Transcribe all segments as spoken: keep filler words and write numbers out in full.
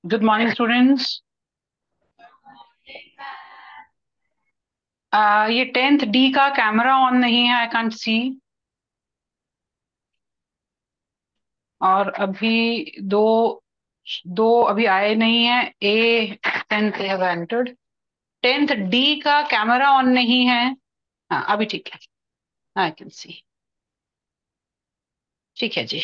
Good morning students. ये tenth D का camera on नहीं है, आई कांट सी। और अभी दो दो अभी आए नहीं है। A tenth have entered. Tenth D का कैमरा ऑन नहीं है। हाँ अभी ठीक है, आई कैन सी। ठीक है जी,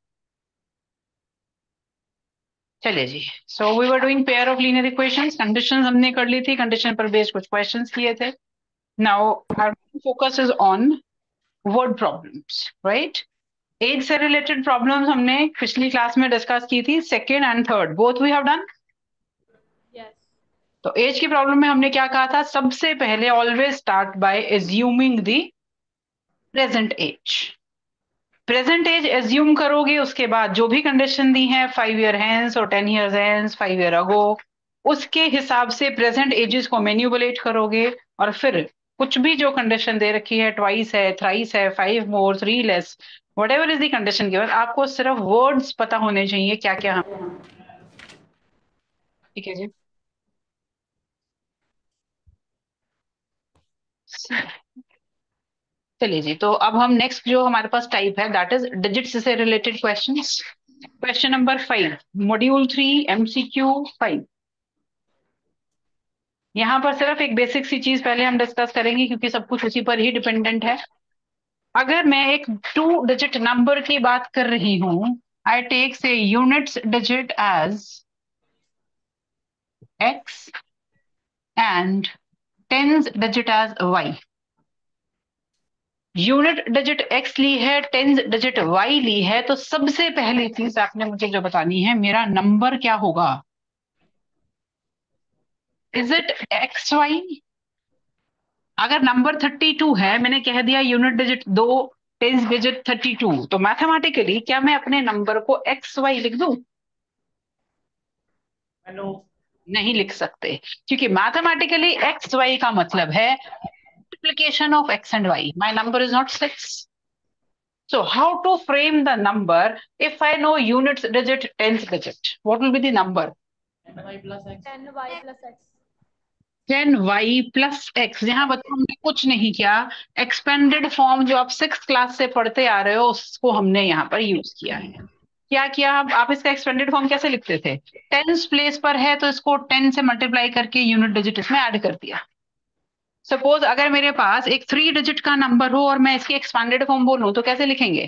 चलिए जी। So we were doing pair of linear equations. Conditions हमने कर ली थी, कंडीशन पर बेस्ड कुछ क्वेश्चंस किए थे। Now our focus is on word problems, right. Age से रिलेटेड प्रॉब्लम्स हमने पिछली क्लास में डिस्कस की थी, second and third both we have done. Yes. तो एज की प्रॉब्लम में हमने क्या कहा था, सबसे पहले always start by assuming the present age. Present age assume करोगे, उसके बाद जो भी कंडीशन दी है फाइव ईयर हैंस और ten year hence, five year अगो, उसके हिसाब से प्रेजेंट एजेस को मैन्युपुलेट करोगे। और फिर कुछ भी जो कंडीशन दे रखी है, ट्वाइस है, थ्राइस है, five more, three less, whatever is the condition given, आपको सिर्फ वर्ड्स पता होने चाहिए क्या क्या हम। ठीक है जी। चलिए जी, तो अब हम नेक्स्ट जो हमारे पास टाइप है दैट इज डिजिट्स से related questions. Question number five, module three, MCQ five. यहाँ पर सिर्फ एक बेसिक सी चीज पहले हम डिस्कस करेंगे क्योंकि सब कुछ उसी पर ही डिपेंडेंट है। अगर मैं एक टू डिजिट नंबर की बात कर रही हूं, I take say units digit as x and tens digit as y. Unit digit x ली है, टेंस डिजिट वाई ली है, तो सबसे पहली चीज आपने मुझे जो बतानी है, मेरा नंबर क्या होगा। Is it x y? अगर नंबर थर्टी टू है, मैंने कह दिया यूनिट डिजिट दो, टेंस डिजिट थर्टी टू, तो मैथमेटिकली क्या मैं अपने नंबर को एक्स वाई लिख दूं? Hello. नहीं लिख सकते, क्योंकि मैथमेटिकली एक्स वाई का मतलब है multiplication of x and y. My number is not six. So how to frame the number if I know units digit, tens digit? What will be the number? ten y plus x. ten y plus x. Ten Y plus x. यहाँ बच्चों हमने कुछ नहीं किया, expanded form जो आप six class से पढ़ते आ रहे हो उसको हमने यहाँ पर यूज किया है। क्या किया, आप, आप इसका एक्सपेंडेड फॉर्म कैसे लिखते थे? टेंस प्लेस पर है तो इसको टेन से मल्टीप्लाई करके यूनिट डिजिट इसमें ऐड कर दिया। सपोज अगर मेरे पास एक थ्री डिजिट का नंबर हो और मैं इसकी एक्सपेंडेड फॉर्म बोलूं तो कैसे लिखेंगे?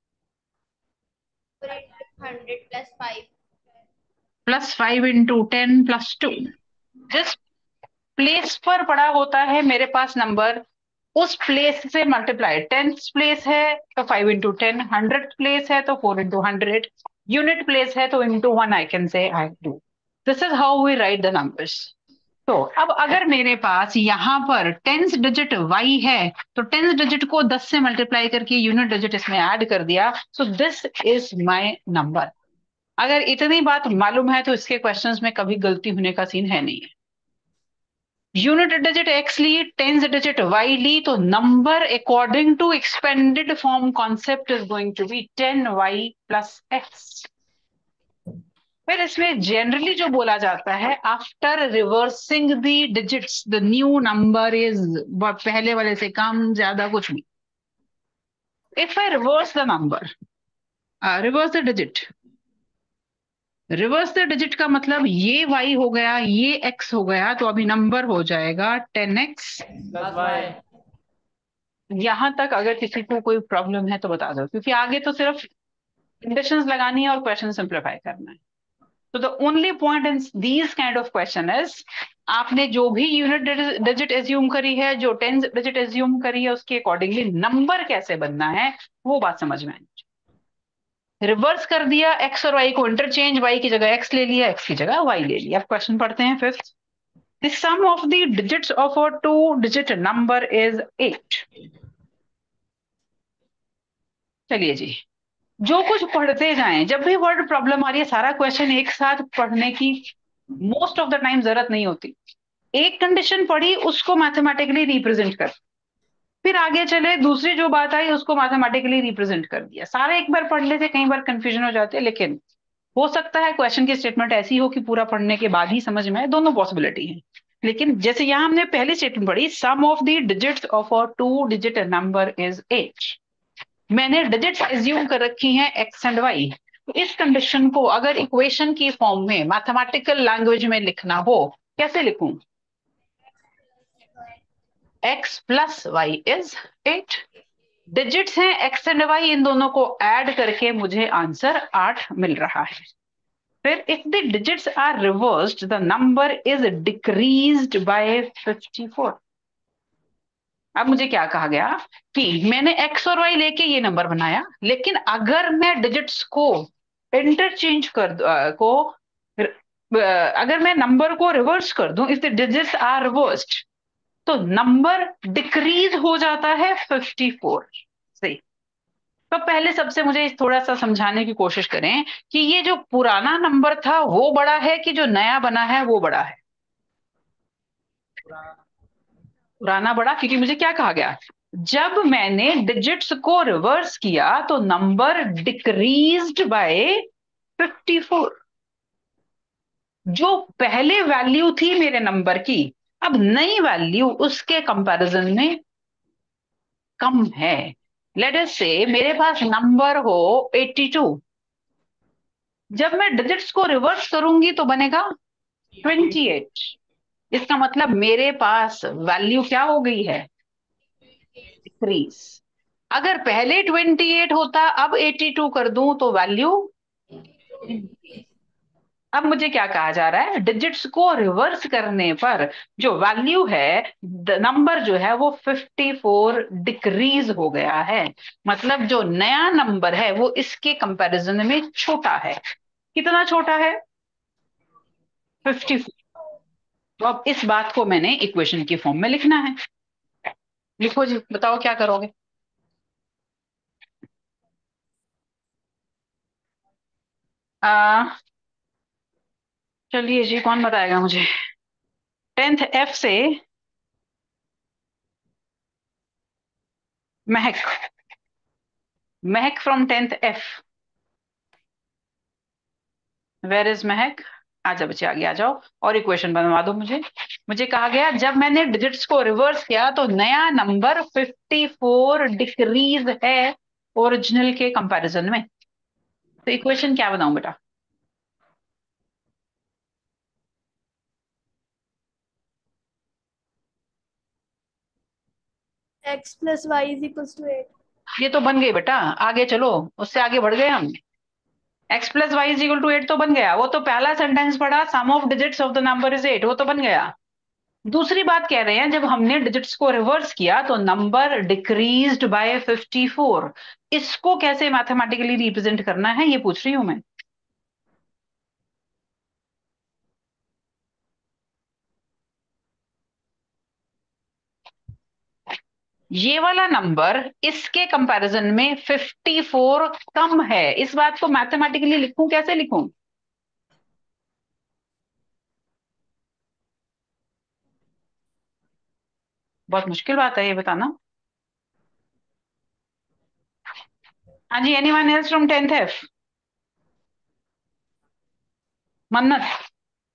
Hundred plus five. Plus five into ten plus two. जिस प्लेस पर पड़ा होता है मेरे पास नंबर, उस प्लेस से मल्टीप्लाई। टेंथ प्लेस है तो five into ten, hundred place है तो four into hundred, unit place है तो into one I can say I do. This is how we write the numbers. तो अब अगर मेरे पास यहाँ पर टेंस डिजिट y है, तो टेंस डिजिट को दस से मल्टीप्लाई करके यूनिट डिजिट इसमें ऐड कर दिया, so this is my number. अगर इतनी बात मालूम है तो इसके क्वेश्चंस में कभी गलती होने का सीन है नहीं है। यूनिट डिजिट x ली, टेंस डिजिट y ली, तो number according to expanded form concept is going to be ten Y plus x. फिर इसमें जनरली जो बोला जाता है, after reversing the digits the new number is, पहले वाले से कम ज्यादा कुछ भी। If I reverse the number, reverse the digit, reverse the digit का मतलब ये y हो गया, ये x हो गया, तो अभी नंबर हो जाएगा टेन एक्स Plus y. यहां तक अगर किसी को कोई प्रॉब्लम है तो बता दो, क्योंकि आगे तो सिर्फ कंडीशंस लगानी है और क्वेश्चन सिंप्लीफाई करना है। तो the only point in these kind of question is, आपने जो भी यूनिट डिजिट एज्यूम करी है, जो टेंस डिजिट एज्यूम करी है, उसके अकॉर्डिंगली नंबर कैसे बनना है वो बात समझ में आई। रिवर्स कर दिया, एक्स और वाई को इंटरचेंज, वाई की जगह एक्स ले लिया, एक्स की जगह वाई ले लिया। अब क्वेश्चन पढ़ते हैं fifth. The sum of the digits of a two digit number is eight. चलिए जी, जो कुछ पढ़ते जाएं, जब भी वर्ड प्रॉब्लम आ रही है सारा क्वेश्चन एक साथ पढ़ने की मोस्ट ऑफ द टाइम जरूरत नहीं होती। एक कंडीशन पढ़ी, उसको मैथमेटिकली रिप्रेजेंट कर, फिर आगे चले दूसरी जो बात आई उसको मैथमेटिकली रिप्रेजेंट कर दिया। सारे एक बार पढ़ लेते, कई बार कंफ्यूजन हो जाते हैं, लेकिन हो सकता है क्वेश्चन की स्टेटमेंट ऐसी हो कि पूरा पढ़ने के बाद ही समझ में आए, दोनों पॉसिबिलिटी है। लेकिन जैसे यहां हमने पहली स्टेटमेंट पढ़ी, sum of the digits of a two digit number is eight. मैंने डिजिट्स एज्यूम कर रखी हैं एक्स एंड वाई। तो इस कंडीशन को अगर इक्वेशन की फॉर्म में मैथमेटिकल लैंग्वेज में लिखना हो, कैसे लिखूं? x plus Y is eight. Digits हैं एक्स एंड वाई, इन दोनों को ऐड करके मुझे आंसर आठ मिल रहा है। फिर if the digits are reversed the number is decreased by fifty four. अब मुझे क्या कहा गया कि मैंने x और y लेके ये नंबर बनाया, लेकिन अगर मैं डिजिट्स को इंटरचेंज कर दूं, अ, को अ, अगर मैं नंबर को रिवर्स कर दूं, if the digits are reversed, तो नंबर डिक्रीज हो जाता है फिफ्टी फोर से। तो पहले सबसे मुझे थोड़ा सा समझाने की कोशिश करें कि ये जो पुराना नंबर था वो बड़ा है कि जो नया बना है वो बड़ा है? पुराना बड़ा, क्योंकि मुझे क्या कहा गया, जब मैंने डिजिट्स को रिवर्स किया तो number decreased by fifty four. जो पहले वैल्यू थी मेरे नंबर की, अब नई वैल्यू उसके कंपैरिजन में कम है। लेट अस से मेरे पास नंबर हो एटी टू, जब मैं डिजिट्स को रिवर्स करूंगी तो बनेगा ट्वेंटी एट। इसका मतलब मेरे पास वैल्यू क्या हो गई है? डिक्रीज। अगर पहले ट्वेंटी एट होता, अब एटी टू कर दूं तो वैल्यू। अब मुझे क्या कहा जा रहा है, डिजिट्स को रिवर्स करने पर जो वैल्यू है, नंबर जो है वो फिफ्टी फोर डिक्रीज हो गया है। मतलब जो नया नंबर है वो इसके कंपैरिजन में छोटा है। कितना छोटा है? Fifty four. तो अब इस बात को मैंने इक्वेशन की फॉर्म में लिखना है। लिखो जी, बताओ क्या करोगे? आ, चलिए जी, कौन बताएगा मुझे? टेंथ एफ से Mehak. Mehak from tenth F. Where is Mehak? आजा बच्चे आगे आ जाओ और इक्वेशन बनवा दो मुझे। मुझे कहा गया जब मैंने डिजिट्स को रिवर्स किया तो नया नंबर फिफ्टी फोर डिक्रीज है ओरिजिनल के कंपैरिजन में। तो इक्वेशन क्या बनाऊं बेटा? x plus y is equals to eight. ये तो बन गई बेटा, आगे चलो, उससे आगे बढ़ गए हम। x plus Y is equal to eight तो बन गया, वो तो पहला सेंटेंस पढ़ा, sum of digits of the number is eight, वो तो बन गया। दूसरी बात कह रहे हैं जब हमने डिजिट्स को रिवर्स किया तो number decreased by fifty four. इसको कैसे मैथमेटिकली रिप्रेजेंट करना है ये पूछ रही हूं मैं। ये वाला नंबर इसके कंपैरिजन में फिफ्टी फोर कम है, इस बात को मैथमेटिकली लिखूं, कैसे लिखूं? बहुत मुश्किल बात है ये बताना। हाँ जी, anyone else from tenth F? Mannat.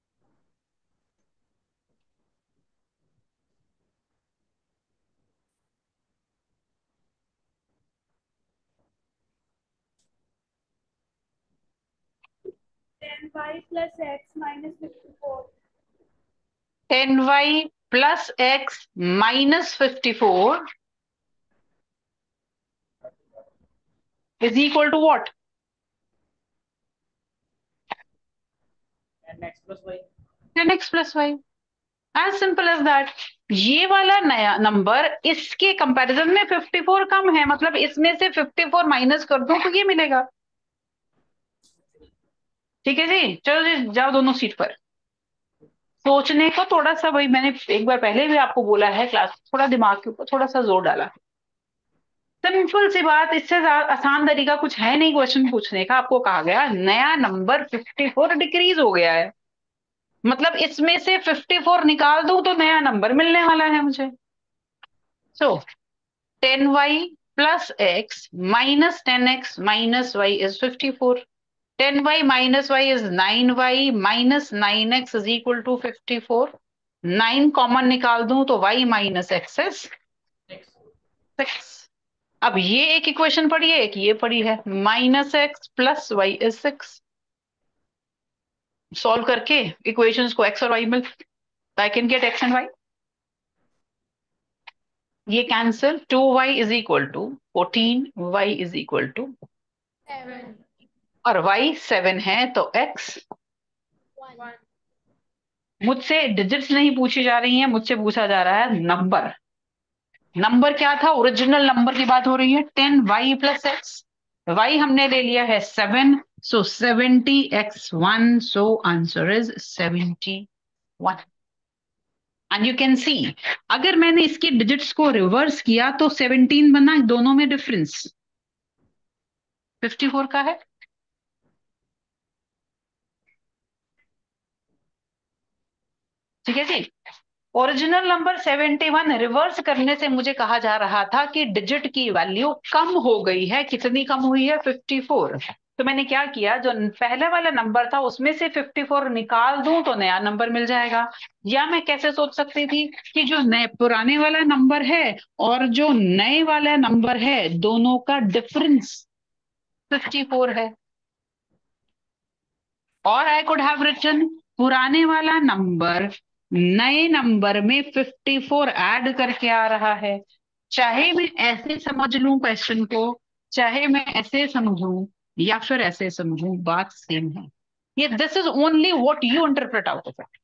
ten y plus x minus fifty-four. Ten Y plus x minus fifty four is equal to what? And x plus y. Ten x plus y. As simple as that. ये वाला नया number इसके comparison में fifty four कम है, मतलब इसमें से fifty four minus कर दो तो ये मिलेगा। ठीक है जी, चलो जी जाओ दोनों सीट पर। सोचने को थोड़ा सा, वही मैंने एक बार पहले भी आपको बोला है क्लास, थोड़ा दिमाग के ऊपर थोड़ा सा जोर डाला। सिंपल सी बात, इससे ज्यादा आसान तरीका कुछ है नहीं क्वेश्चन पूछने का। आपको कहा गया नया नंबर फिफ्टी फोर डिक्रीज हो गया है, मतलब इसमें से फिफ्टी फोर निकाल दूं तो नया नंबर मिलने वाला है मुझे। So ten Y plus x minus ten x minus Y is fifty four. Ten Y minus Y is nine y minus nine x is equal to fifty four. Nine common निकाल दूं तो y minus x is six. अब ये एक equation पड़ी है, एक ये पड़ी है, minus x plus Y is six. Solve करके इक्वेशंस को x और y मिल, I can get x and y। ये cancel, two Y is equal to fourteen, y is equal to seven और y सेवन है तो x। वन मुझसे digits नहीं पूछी जा रही हैं, मुझसे पूछा जा रहा है नंबर। नंबर क्या था, ओरिजिनल नंबर की बात हो रही है, ten Y plus x. Y हमने ले लिया है seven, so seventy x one, so answer is seventy one. And you can see अगर मैंने इसके डिजिट्स को रिवर्स किया तो सेवनटीन बना, दोनों में डिफरेंस फिफ्टी फोर का है। ठीक है जी। Original number seventy one, reverse करने से मुझे कहा जा रहा था कि डिजिट की वैल्यू कम हो गई है। कितनी कम हुई है, फिफ्टी फोर। तो मैंने क्या किया, जो पहले वाला नंबर था उसमें से फिफ्टी फोर निकाल दूं तो नया नंबर मिल जाएगा। या मैं कैसे सोच सकती थी कि जो नए पुराने वाला नंबर है और जो नए वाला नंबर है दोनों का डिफरेंस फिफ्टी फोर है। और आई कुड हैव रिटन पुराने वाला नंबर नए नंबर में फिफ्टी फोर ऐड करके आ रहा है। चाहे मैं ऐसे समझ लूं क्वेश्चन को, चाहे मैं ऐसे समझूं या फिर ऐसे समझूं, बात सेम है। ये this is only what you interpret out of it.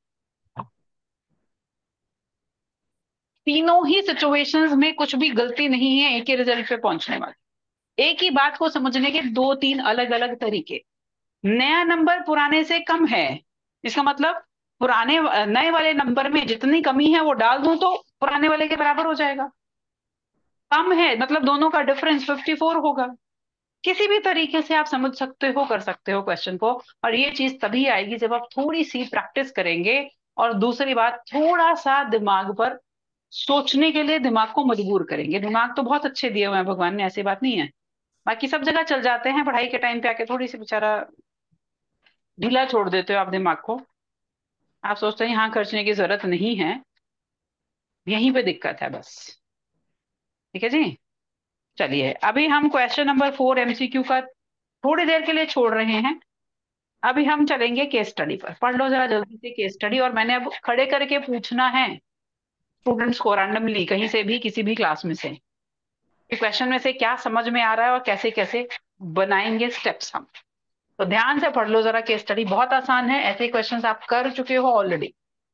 तीनों ही सिचुएशंस में कुछ भी गलती नहीं है, एक ही रिजल्ट पे पहुंचने वाले। एक ही बात को समझने के दो तीन अलग अलग तरीके। नया नंबर पुराने से कम है, इसका मतलब पुराने नए वाले नंबर में जितनी कमी है वो डाल दूं तो पुराने वाले के बराबर हो जाएगा। कम है मतलब दोनों का डिफरेंस फिफ्टी फोर होगा। किसी भी तरीके से आप समझ सकते हो, कर सकते हो क्वेश्चन को। और ये चीज तभी आएगी जब आप थोड़ी सी प्रैक्टिस करेंगे। और दूसरी बात, थोड़ा सा दिमाग पर सोचने के लिए दिमाग को मजबूर करेंगे। दिमाग तो बहुत अच्छे दिए हुए हैं भगवान ने, ऐसी बात नहीं है। बाकी सब जगह चल जाते हैं, पढ़ाई के टाइम पे आके थोड़ी सी बेचारा ढीला छोड़ देते हो आप दिमाग को। आप सोचते हैं यहाँ खर्चने की जरूरत नहीं है, यहीं पे दिक्कत है बस। ठीक है जी। चलिए अभी हम क्वेश्चन नंबर फोर एमसीक्यू का थोड़ी देर के लिए छोड़ रहे हैं। अभी हम चलेंगे केस स्टडी पर। पढ़ लो जरा जल्दी से केस स्टडी। और मैंने अब खड़े करके पूछना है स्टूडेंट्स को रैंडमली, कहीं से भी किसी भी क्लास में से, क्वेश्चन में से क्या समझ में आ रहा है और कैसे कैसे बनाएंगे स्टेप्स हम। तो ध्यान से पढ़ लो जरा केस स्टडी, बहुत आसान है, ऐसे क्वेश्चंस आप कर चुके हो ऑलरेडी।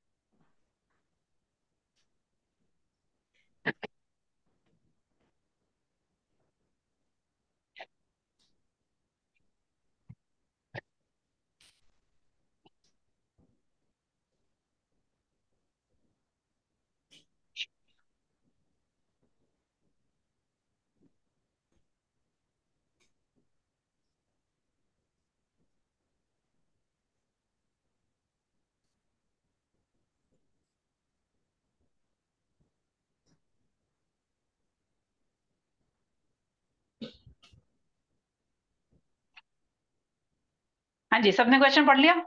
हाँ जी, सबने क्वेश्चन पढ़ लिया।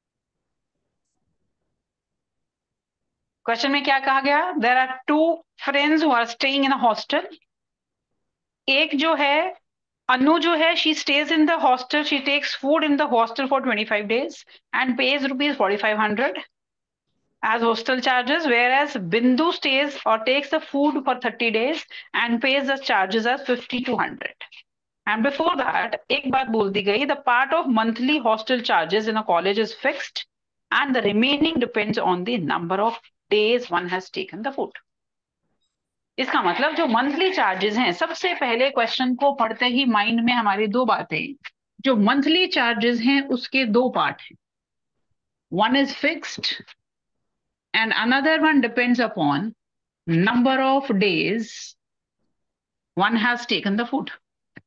क्वेश्चन में क्या कहा गया, there are two friends who are staying in a hostel. एक जो है अनु जो है, she stays in the hostel, she takes food in the hostel for twenty five days and pays rupees forty five hundred as hostel charges, whereas Bindu stays or takes the food for thirty days and pays the charges as fifty to one hundred. And before that, एक बात बोल दी गई, the part of monthly hostel charges in a college is fixed and the remaining depends on the number of days one has taken the food. इसका मतलब जो monthly charges हैं, सबसे पहले क्वेश्चन को पढ़ते ही माइंड में हमारी दो बातें, जो मंथली चार्जेस हैं उसके दो पार्ट हैं, one is fixed and another one depends upon number of days one has taken the food.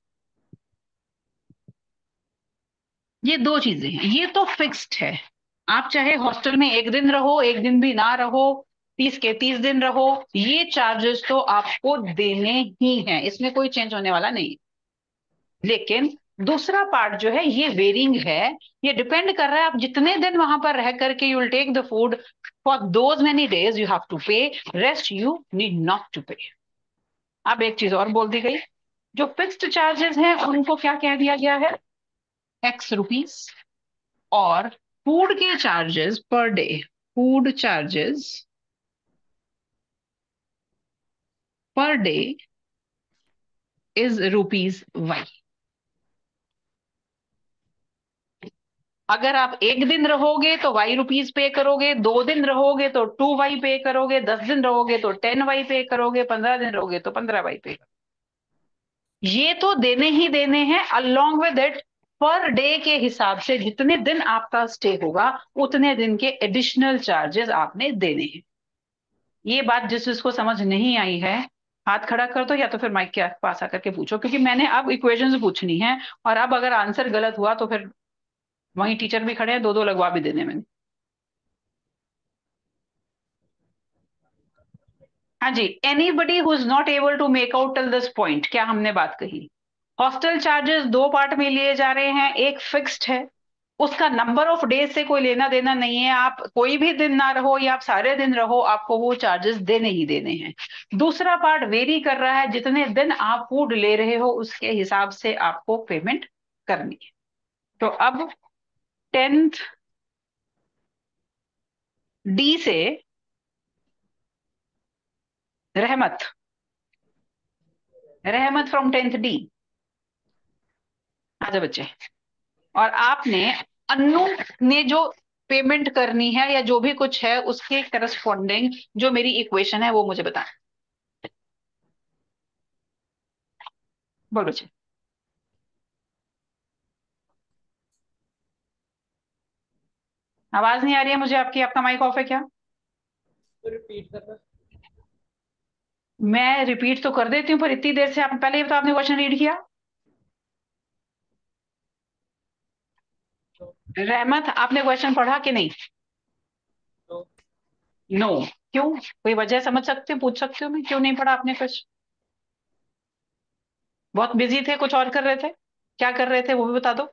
ये दो चीजें हैं, ये तो फिक्स्ड है। आप चाहे हॉस्टल में एक दिन रहो, एक दिन भी ना रहो, तीस के तीस दिन रहो, ये चार्जेस तो आपको देने ही हैं, इसमें कोई चेंज होने वाला नहीं। लेकिन दूसरा पार्ट जो है ये वेरिंग है, ये डिपेंड कर रहा है आप जितने दिन वहां पर रह करके you will take the food, for those many days you have to pay, rest you need not to pay. अब एक चीज और बोल दी गई, जो फिक्स्ड चार्जेस हैं उनको क्या कह दिया गया है, एक्स रुपीस, और फूड के charges per day, food charges per day is rupees y. अगर आप एक दिन रहोगे तो वाई रुपीज पे करोगे, दो दिन रहोगे तो टू वाई पे करोगे, दस दिन रहोगे तो टेन वाई पे करोगे, पंद्रह दिन रहोगे तो पंद्रह वाई पे करोगे। ये तो देने ही देने हैं, along with it per day के हिसाब से जितने दिन आपका स्टे होगा उतने दिन के एडिशनल चार्जेस आपने देने हैं। ये बात जिस जिसको समझ नहीं आई है हाथ खड़ा कर दो, या तो फिर माइक के पास आकर के पूछो, क्योंकि मैंने अब इक्वेशंस पूछनी है, और अब अगर आंसर गलत हुआ तो फिर वहीं टीचर भी खड़े हैं, दो दो लगवा भी देने में। हाँ जी, anybody who is not able to make out till this point, क्या हमने बात कही, हॉस्टल चार्जेस दो पार्ट में लिए जा रहे हैं, एक फिक्स्ड है, उसका नंबर ऑफ डेज से कोई लेना देना नहीं है, आप कोई भी दिन ना रहो या आप सारे दिन रहो आपको वो चार्जेस देने ही देने हैं। दूसरा पार्ट वेरी कर रहा है, जितने दिन आप फूड ले रहे हो उसके हिसाब से आपको पेमेंट करनी है। तो अब टेंथ डी से रहमत, रहमत फ्रॉम टेंथ डी, आजा बच्चे, और आपने अन्नू ने जो पेमेंट करनी है या जो भी कुछ है उसके करस्पॉन्डिंग जो मेरी इक्वेशन है वो मुझे बताना। बोलो बच्चे। आवाज नहीं आ रही है मुझे आपकी, आपका माइक ऑफ है क्या? रिपीट करना। मैं रिपीट तो कर देती हूँ, पर इतनी देर से आप पहले ही बताओ, आपने क्वेश्चन रीड किया? रहमत आपने क्वेश्चन पढ़ा कि नहीं? तो नो no. क्यों? कोई वजह समझ सकते हो, पूछ सकते हो मैं क्यों नहीं पढ़ा आपने क्वेश्चन? बहुत बिजी थे, कुछ और कर रहे थे, क्या कर रहे थे वो भी बता दो।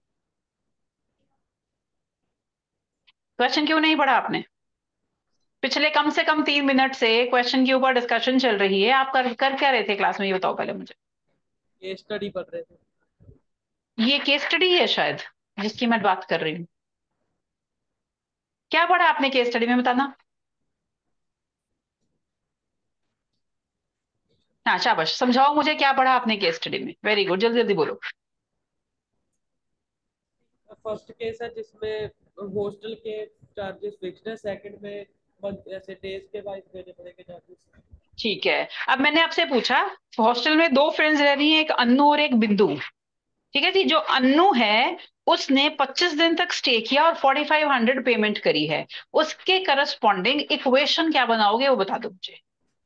क्वेश्चन क्यों नहीं पढ़ा आपने? पिछले कम से कम तीन मिनट से क्वेश्चन के ऊपर डिस्कशन चल रही है, आप कर कर क्या रहे थे क्लास में, ये बताओ पहले मुझे। ये स्टडी पढ़ रहे थे। ये केस स्टडी है शायद जिसकी मैं बात कर रही हूँ। क्या पढ़ा आपने केस स्टडी में, बताना। हाँ शाबाश, समझाओ मुझे क्या पढ़ा आपने केस स्टडी में, वेरी गुड, जल्दी जल्दी बोलो। फर्स्ट केस है जिसमें हॉस्टल के चार्जेस फिक्स्ड है, सेकंड में मंथ ऐसे डेज के वाइज देने पड़ेंगे चार्जेस। ठीक है, अब मैंने आपसे पूछा हॉस्टल में दो फ्रेंड्स रह रही हैं, एक अन्नू और एक बिंदु, ठीक है जी। जो अन्नू है उसने पच्चीस दिन तक स्टे किया और फोर्टी फाइव हंड्रेड पेमेंट करी है, उसके करस्पॉन्डिंग इक्वेशन क्या बनाओगे वो बता दो मुझे।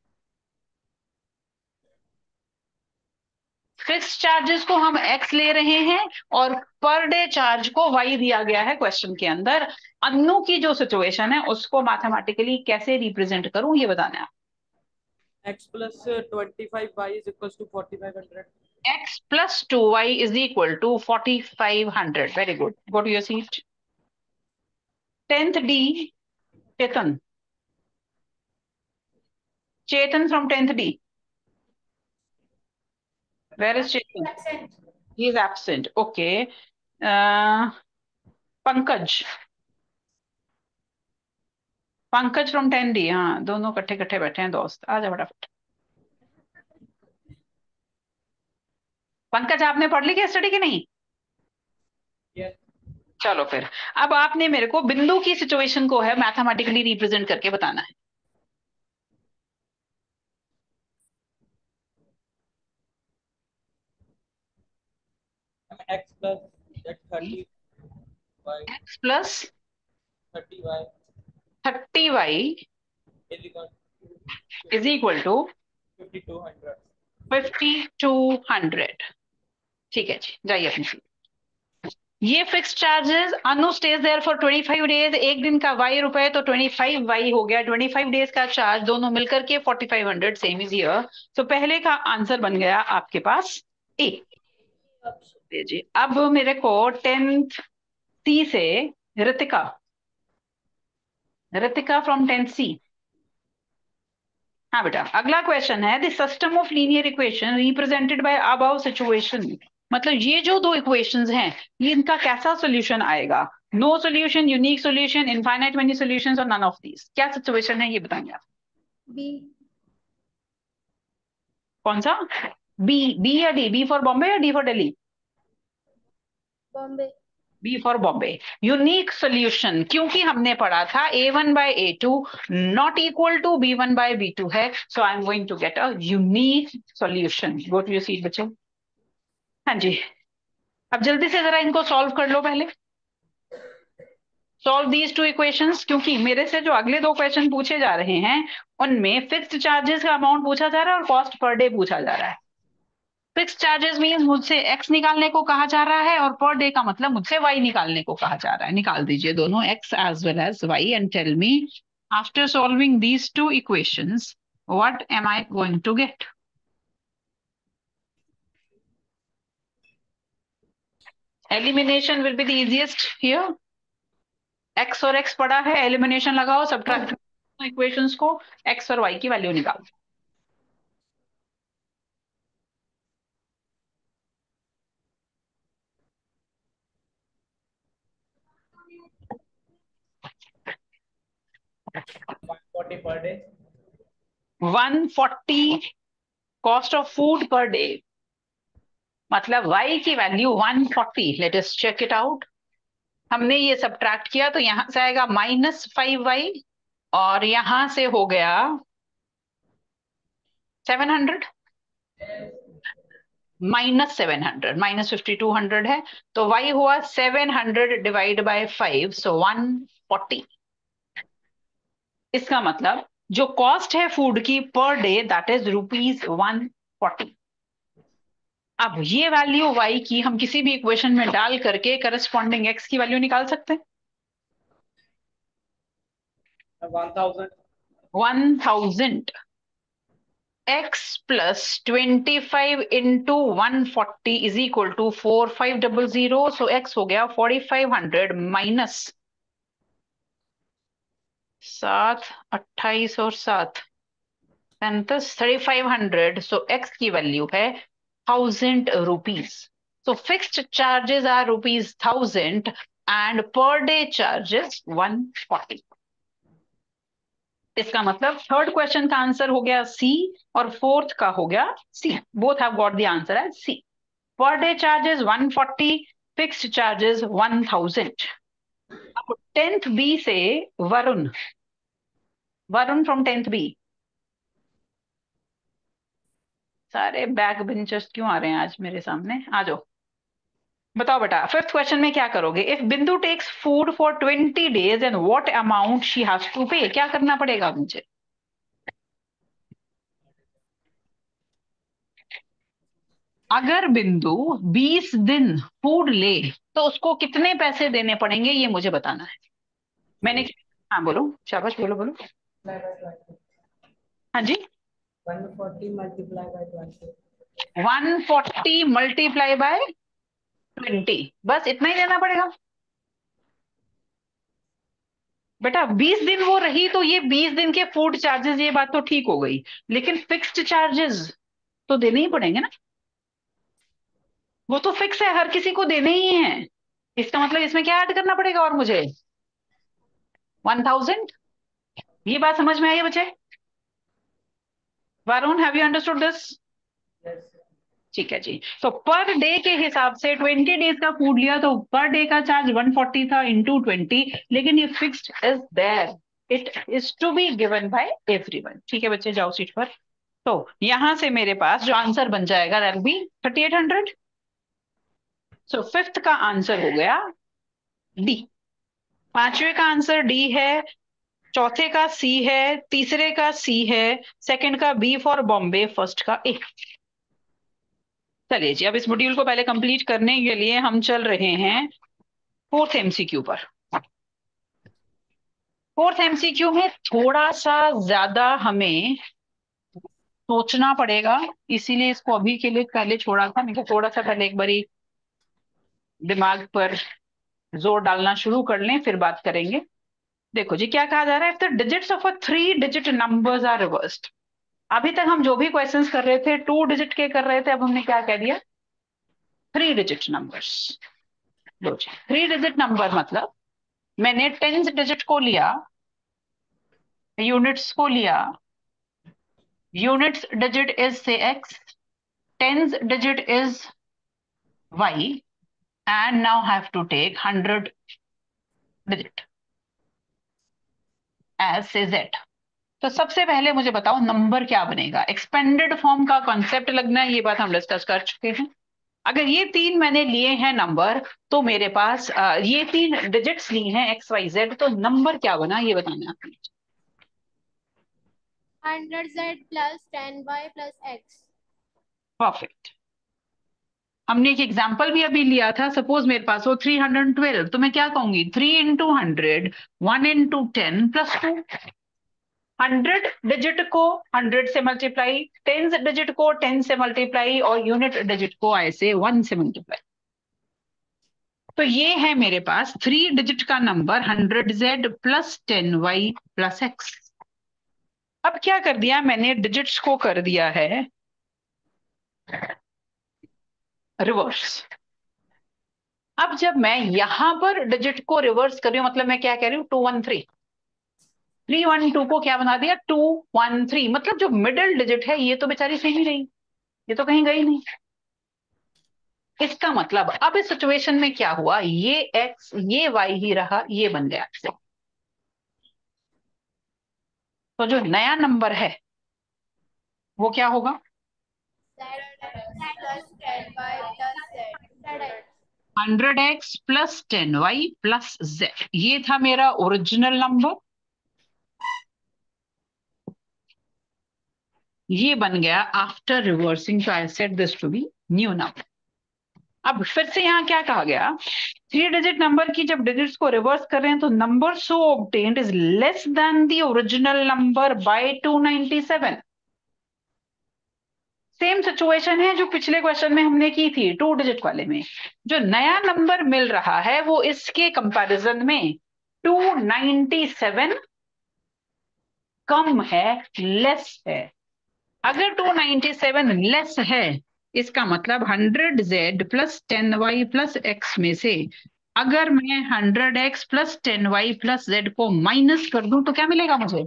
फिक्स चार्जेस को हम एक्स ले रहे हैं और पर डे चार्ज को वाई दिया गया है क्वेश्चन के अंदर। अन्नू की जो सिचुएशन है उसको मैथमेटिकली कैसे रिप्रेजेंट करूं ये बताना है। x plus twenty five y is equal to forty five hundred. x plus two y is equal to forty-five hundred. Very good. Go to your seat. tenth D, Chetan. Chetan from tenth D. Where is Chetan? Absent. He is absent. Okay. Uh, Pankaj. Pankaj from ten D, हाँ दोनों कट्ठे कट्ठे बैठे हैं दोस्त, आ जा फटाफट। पंकज आपने पढ़ ली क्या स्टडी की नहीं? yes. चलो फिर, अब आपने मेरे को बिंदु की सिचुएशन को है मैथमेटिकली रिप्रेजेंट करके बताना है। x plus thirty y, x plus thirty y thirty y is equal to fifty two hundred. Fifty two hundred. ठीक है जी, जाइए अपनी सीट। ये fix charges, Anu stays there for twenty five days, एक दिन का वाई रुपए तो ट्वेंटी फाइव वाई हो गया, ट्वेंटी फाइव डेज का चार्ज दोनों मिलकर के forty five hundred, same is here. तो पहले का आंसर बन गया आपके पास ए। जी अब मेरे को टेंथ सी से Ritika, Ritika from tenth C. हाँ बेटा, अगला क्वेश्चन है the system of linear equation represented by above situation. मतलब ये जो दो इक्वेशंस हैं, ये इनका कैसा सॉल्यूशन आएगा? No solution, unique solution, infinite many solutions और नन ऑफ दीज। क्या सिचुएशन है ये बताएंगे आप? B. कौन सा? बी, बी या डी? बी फॉर बॉम्बे या D for Delhi? Bombay. B for Bombay. Unique solution, क्योंकि हमने पढ़ा था a one by a two not equal to b one by b two है, so I am going to get a unique solution. Go to your seat बच्चों। हाँ जी, अब जल्दी से जरा इनको सॉल्व कर लो पहले। सॉल्व दीज टू इक्वेशंस, क्योंकि मेरे से जो अगले दो क्वेश्चन पूछे जा रहे हैं उनमें फिक्स्ड चार्जेस का अमाउंट पूछा जा रहा है और कॉस्ट पर डे पूछा जा रहा है। फिक्स चार्जेस मीन मुझसे x निकालने को कहा जा रहा है और पर डे का मतलब मुझसे y निकालने को कहा जा रहा है। निकाल दीजिए दोनों x as well as y and tell me after solving these two equations what am I going to get. Elimination will be the easiest here. x और x पड़ा है, एलिमिनेशन लगाओ, सब्ट्रैक्ट इक्वेशंस को, x और y की value निकालो। One forty per day. One forty cost of food per day, मतलब y की value one forty. Let us check it out. हमने ये सब्ट्रैक्ट किया तो यहां से आएगा माइनस फाइव वाई और यहां से हो गया seven hundred, minus seven hundred, minus fifty two hundred है, तो y हुआ seven hundred divide by five, so one forty. इसका मतलब जो कॉस्ट है फूड की per day that is rupees one forty. अब ये वैल्यू y की हम किसी भी इक्वेशन में डाल करके करस्पॉन्डिंग x की वैल्यू निकाल सकते हैं। One thousand. One thousand x plus twenty-five into one forty is equal to four five zero zero, so x हो गया forty-five hundred minus सात, अट्ठाईस और सात पैंतीस, thirty five hundred, so x की वैल्यू है thousand rupees. So fixed charges are rupees thousand and per day charges one forty. इसका मतलब थर्ड क्वेश्चन का आंसर हो गया सी और फोर्थ का हो गया C. Both have got the answer as C. Per day charges one forty, fixed charges one thousand. अब टेंथ बी से Varun, Varun from tenth B. सारे बैक बेंचर्स क्यों आ रहे हैं आज मेरे सामने? आ जाओ, बताओ बेटा फिफ्थ क्वेश्चन में क्या करोगे? If Bindu takes food for twenty days and what amount she has to pay, क्या करना पड़ेगा मुझे? अगर बिंदु बीस दिन फूड ले तो उसको कितने पैसे देने पड़ेंगे ये मुझे बताना है। मैंने, हाँ बोलो, शाबाश, बोलो बोलो। हाँ जी, one forty multiply by twenty. One forty multiply by twenty, बस इतना ही देना पड़ेगा बेटा। बीस दिन वो रही तो ये बीस दिन के फूड चार्जेस, ये बात तो ठीक हो गई, लेकिन फिक्स्ड चार्जेस तो देने ही पड़ेंगे ना। वो तो फिक्स है, हर किसी को देने ही है। इसका मतलब इसमें क्या ऐड करना पड़ेगा और मुझे? One thousand. ये बात समझ में आई है बच्चे? Varun, have you understood this? ठीक है जी। तो पर डे के हिसाब से ट्वेंटी डेज का फूड लिया तो पर डे का चार्ज वन फोर्टी था इंटू ट्वेंटी, लेकिन ये fixed is there, it is to be given by everyone. ठीक है बच्चे, जाओ सीट पर। तो यहां से मेरे पास जो आंसर बन जाएगा that be thirty eight hundred. So fifth का आंसर हो गया डी, पांचवे का आंसर डी है, चौथे का सी है, तीसरे का सी है, सेकंड का बी फॉर बॉम्बे, फर्स्ट का ए। चलिए जी, अब इस मॉड्यूल को पहले कंप्लीट करने के लिए हम चल रहे हैं फोर्थ एमसीक्यू पर। फोर्थ एमसीक्यू में थोड़ा सा ज्यादा हमें सोचना पड़ेगा, इसीलिए इसको अभी के लिए पहले छोड़ा था। मैं थोड़ा सा पहले एक बारी दिमाग पर जोर डालना शुरू कर लें, फिर बात करेंगे। देखो जी क्या कहा जा रहा है, if the digits of a three digit numbers are reversed. अभी तक हम जो भी क्वेश्चंस कर रहे थे टू डिजिट के कर रहे थे, अब हमने क्या कह दिया, थ्री डिजिट नंबर्स। लो जी, थ्री डिजिट नंबर मतलब मैंने टेंस डिजिट को लिया, यूनिट्स को लिया, units digit is say x, tens digit is y, and now have to take hundred digit as say z. तो सबसे पहले मुझे बताओ नंबर क्या बनेगा। एक्सपेंडेड फॉर्म का कॉन्सेप्ट लगना है, ये बात हम डिस्कस कर चुके हैं। अगर ये तीन मैंने लिए हैं नंबर, तो मेरे पास आ, ये तीन डिजिट्स ली हैं एक्स वाई जेड, तो नंबर क्या बना ये बताना आपने। Hundred z plus ten Y plus x. Perfect. हमने एक एग्जाम्पल भी अभी लिया था, सपोज मेरे पास हो थ्री हंड्रेड ट्वेल्व, तो मैं क्या कहूंगी, three into hundred, one into ten plus two. Hundred digit को हंड्रेड से मल्टीप्लाई, टेंस डिजिट को टेन से मल्टीप्लाई, और यूनिट डिजिट को ऐसे वन से मल्टीप्लाई। तो ये है मेरे पास थ्री डिजिट का number hundred z plus ten Y plus x. अब क्या कर दिया मैंने, डिजिट्स को कर दिया है रिवर्स। अब जब मैं यहां पर डिजिट को रिवर्स कर रही हूं, मतलब मैं क्या कह रही हूं, two one three, three one two को क्या बना दिया, टू वन थ्री। मतलब जो मिडिल डिजिट है ये तो बेचारी सही नहीं रही, ये तो कहीं गई नहीं। इसका मतलब अब इस सिचुएशन में क्या हुआ, ये x ये y ही रहा, ये बन गया x। तो जो नया नंबर है वो क्या होगा, hundred x plus ten Y plus z. ये था मेरा ओरिजिनल नंबर, ये बन गया आफ्टर रिवर्सिंग, तो I set this to be new number. अब फिर से यहां क्या कहा गया, थ्री डिजिट नंबर की जब डिजिट्स को रिवर्स कर रहे हैं तो number so obtained is less than the original number by two ninety seven. Same situation है जो पिछले क्वेश्चन में हमने की थी टू डिजिट वाले में। जो नया नंबर मिल रहा है वो इसके कंपैरिजन में टू नाइंटी सेवन कम है, लेस है। अगर टू नाइंटी सेवन लेस है, इसका मतलब hundred z plus ten Y plus x में से अगर मैं hundred x plus ten Y plus z को माइनस कर दूं तो क्या मिलेगा मुझे,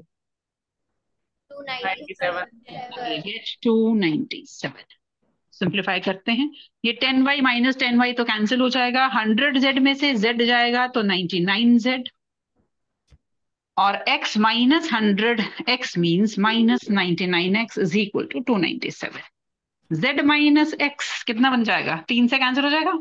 टू नाइंटी सेवन। सिंप्लीफाई करते हैं, ये ten Y minus ten Y तो कैंसिल हो जाएगा, हंड्रेड जेड में से जेड जाएगा तो नाइंटी नाइन जेड, और x minus hundred X means minus ninety nine x is equal to two ninety seven. z minus X कितना बन जाएगा, तीन से कैंसिल हो जाएगा।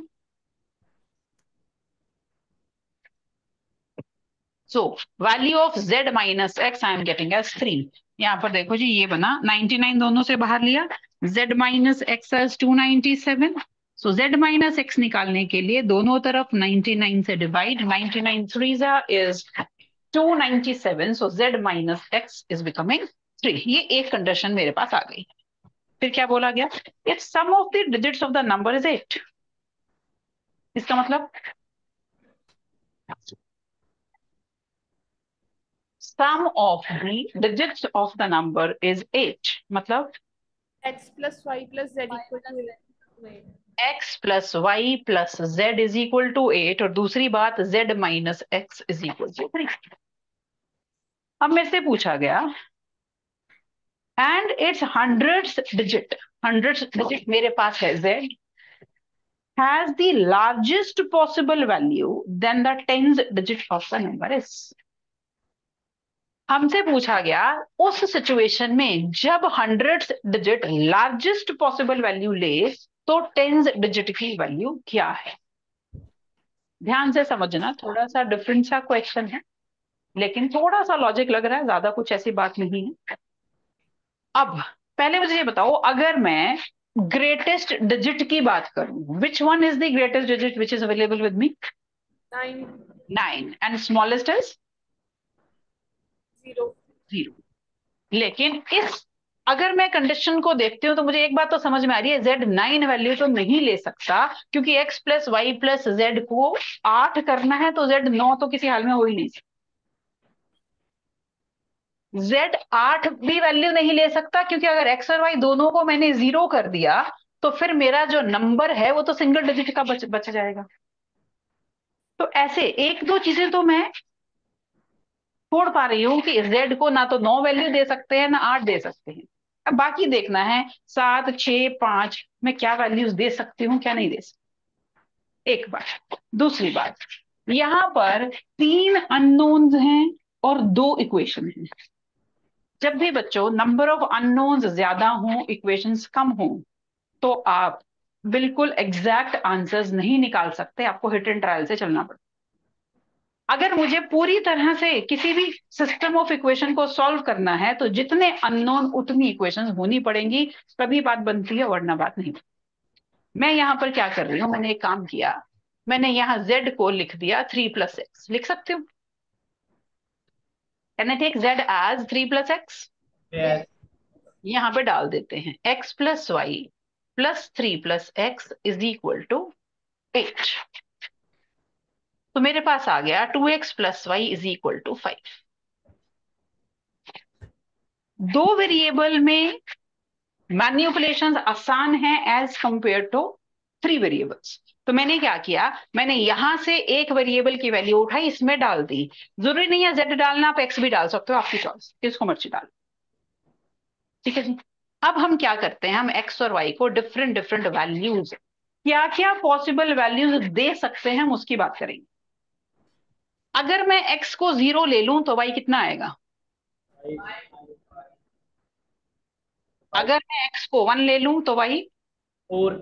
So value of z minus X I am getting as three. यहाँ पर देखो जी ये बना, नाइंटी नाइन दोनों से बाहर लिया, z minus x as two ninety seven. So z minus x निकालने के लिए दोनों तरफ नाइंटी नाइन से divide, ninety nine three is two ninety seven, so z minus x is becoming three. ये एक कंडीशन मेरे पास आ गई। फिर क्या बोला गया, if sum of the digits of the number is eight. इसका मतलब sum of the digits of the number is eight, मतलब x plus y plus z equal to eight. x plus y plus z is equal to eight, और दूसरी बात z minus x is equal to three. अब मेरे से पूछा गया and it's hundreds digit, hundreds digit मेरे पास है z has the largest possible value then the tens digit of the number is। हमसे पूछा गया उस सिचुएशन में जब hundreds digit largest possible value ले तो टेंस डिजिट की वैल्यू क्या है। ध्यान से समझना, थोड़ा सा डिफरेंट सा क्वेश्चन है, लेकिन थोड़ा सा लॉजिक लग रहा है, ज्यादा कुछ ऐसी बात नहीं है। अब पहले मुझे ये बताओ, अगर मैं ग्रेटेस्ट डिजिट की बात करूं, which one is the greatest digit which is available with me, Nine. Nine, and smallest is Zero. Zero. लेकिन इस अगर मैं कंडीशन को देखती हूँ तो मुझे एक बात तो समझ में आ रही है, z नाइन वैल्यू तो नहीं ले सकता, क्योंकि x plus y plus z को आठ करना है तो z नौ तो किसी हाल में हो ही नहीं सकता। z आठ भी वैल्यू नहीं ले सकता, क्योंकि अगर x और y दोनों को मैंने जीरो कर दिया तो फिर मेरा जो नंबर है वो तो सिंगल डिजिट का बच बच जाएगा। तो ऐसे एक दो चीजें तो मैं छोड़ पा रही हूँ कि z को ना तो नौ वैल्यू दे सकते हैं ना आठ दे सकते हैं। अब बाकी देखना है सात छह पांच मैं क्या वैल्यूज दे सकती हूँ क्या नहीं दे सकती, एक बात। दूसरी बात, यहां पर तीन अननोन्स हैं और दो इक्वेशन हैं। जब भी बच्चों नंबर ऑफ अननोन्स ज्यादा हो इक्वेशंस कम हो तो आप बिल्कुल एग्जैक्ट आंसर्स नहीं निकाल सकते, आपको हिट एंड ट्रायल से चलना पड़ता। अगर मुझे पूरी तरह से किसी भी सिस्टम ऑफ इक्वेशन को सॉल्व करना है तो जितने अननोन उतनी इक्वेशन होनी पड़ेंगी, तभी बात बनती है, वरना बात नहीं। मैं यहां पर क्या कर रही हूं, मैंने एक काम किया, मैंने यहां z को लिख दिया थ्री प्लस एक्स। लिख सकती हूँ? Can I take z as three plus x? यहां पे डाल देते हैं x plus y plus three plus x is equal to eight. तो मेरे पास आ गया two x plus Y is equal to five. दो वेरिएबल में मैनिपुलेशंस आसान है as compare to three variables. तो मैंने क्या किया, मैंने यहां से एक वेरिएबल की वैल्यू उठाई, इसमें डाल दी। जरूरी नहीं है z डालना, आप x भी डाल सकते हो, आपकी चॉइस, किसको मर्जी डाल। ठीक है जी। अब हम क्या करते हैं, हम x और y को डिफरेंट डिफरेंट वैल्यूज, क्या क्या पॉसिबल वैल्यूज दे सकते हैं हम उसकी बात करेंगे। अगर मैं x को जीरो ले लूं तो y कितना आएगा? अगर मैं x को वन ले लूं तो y फोर।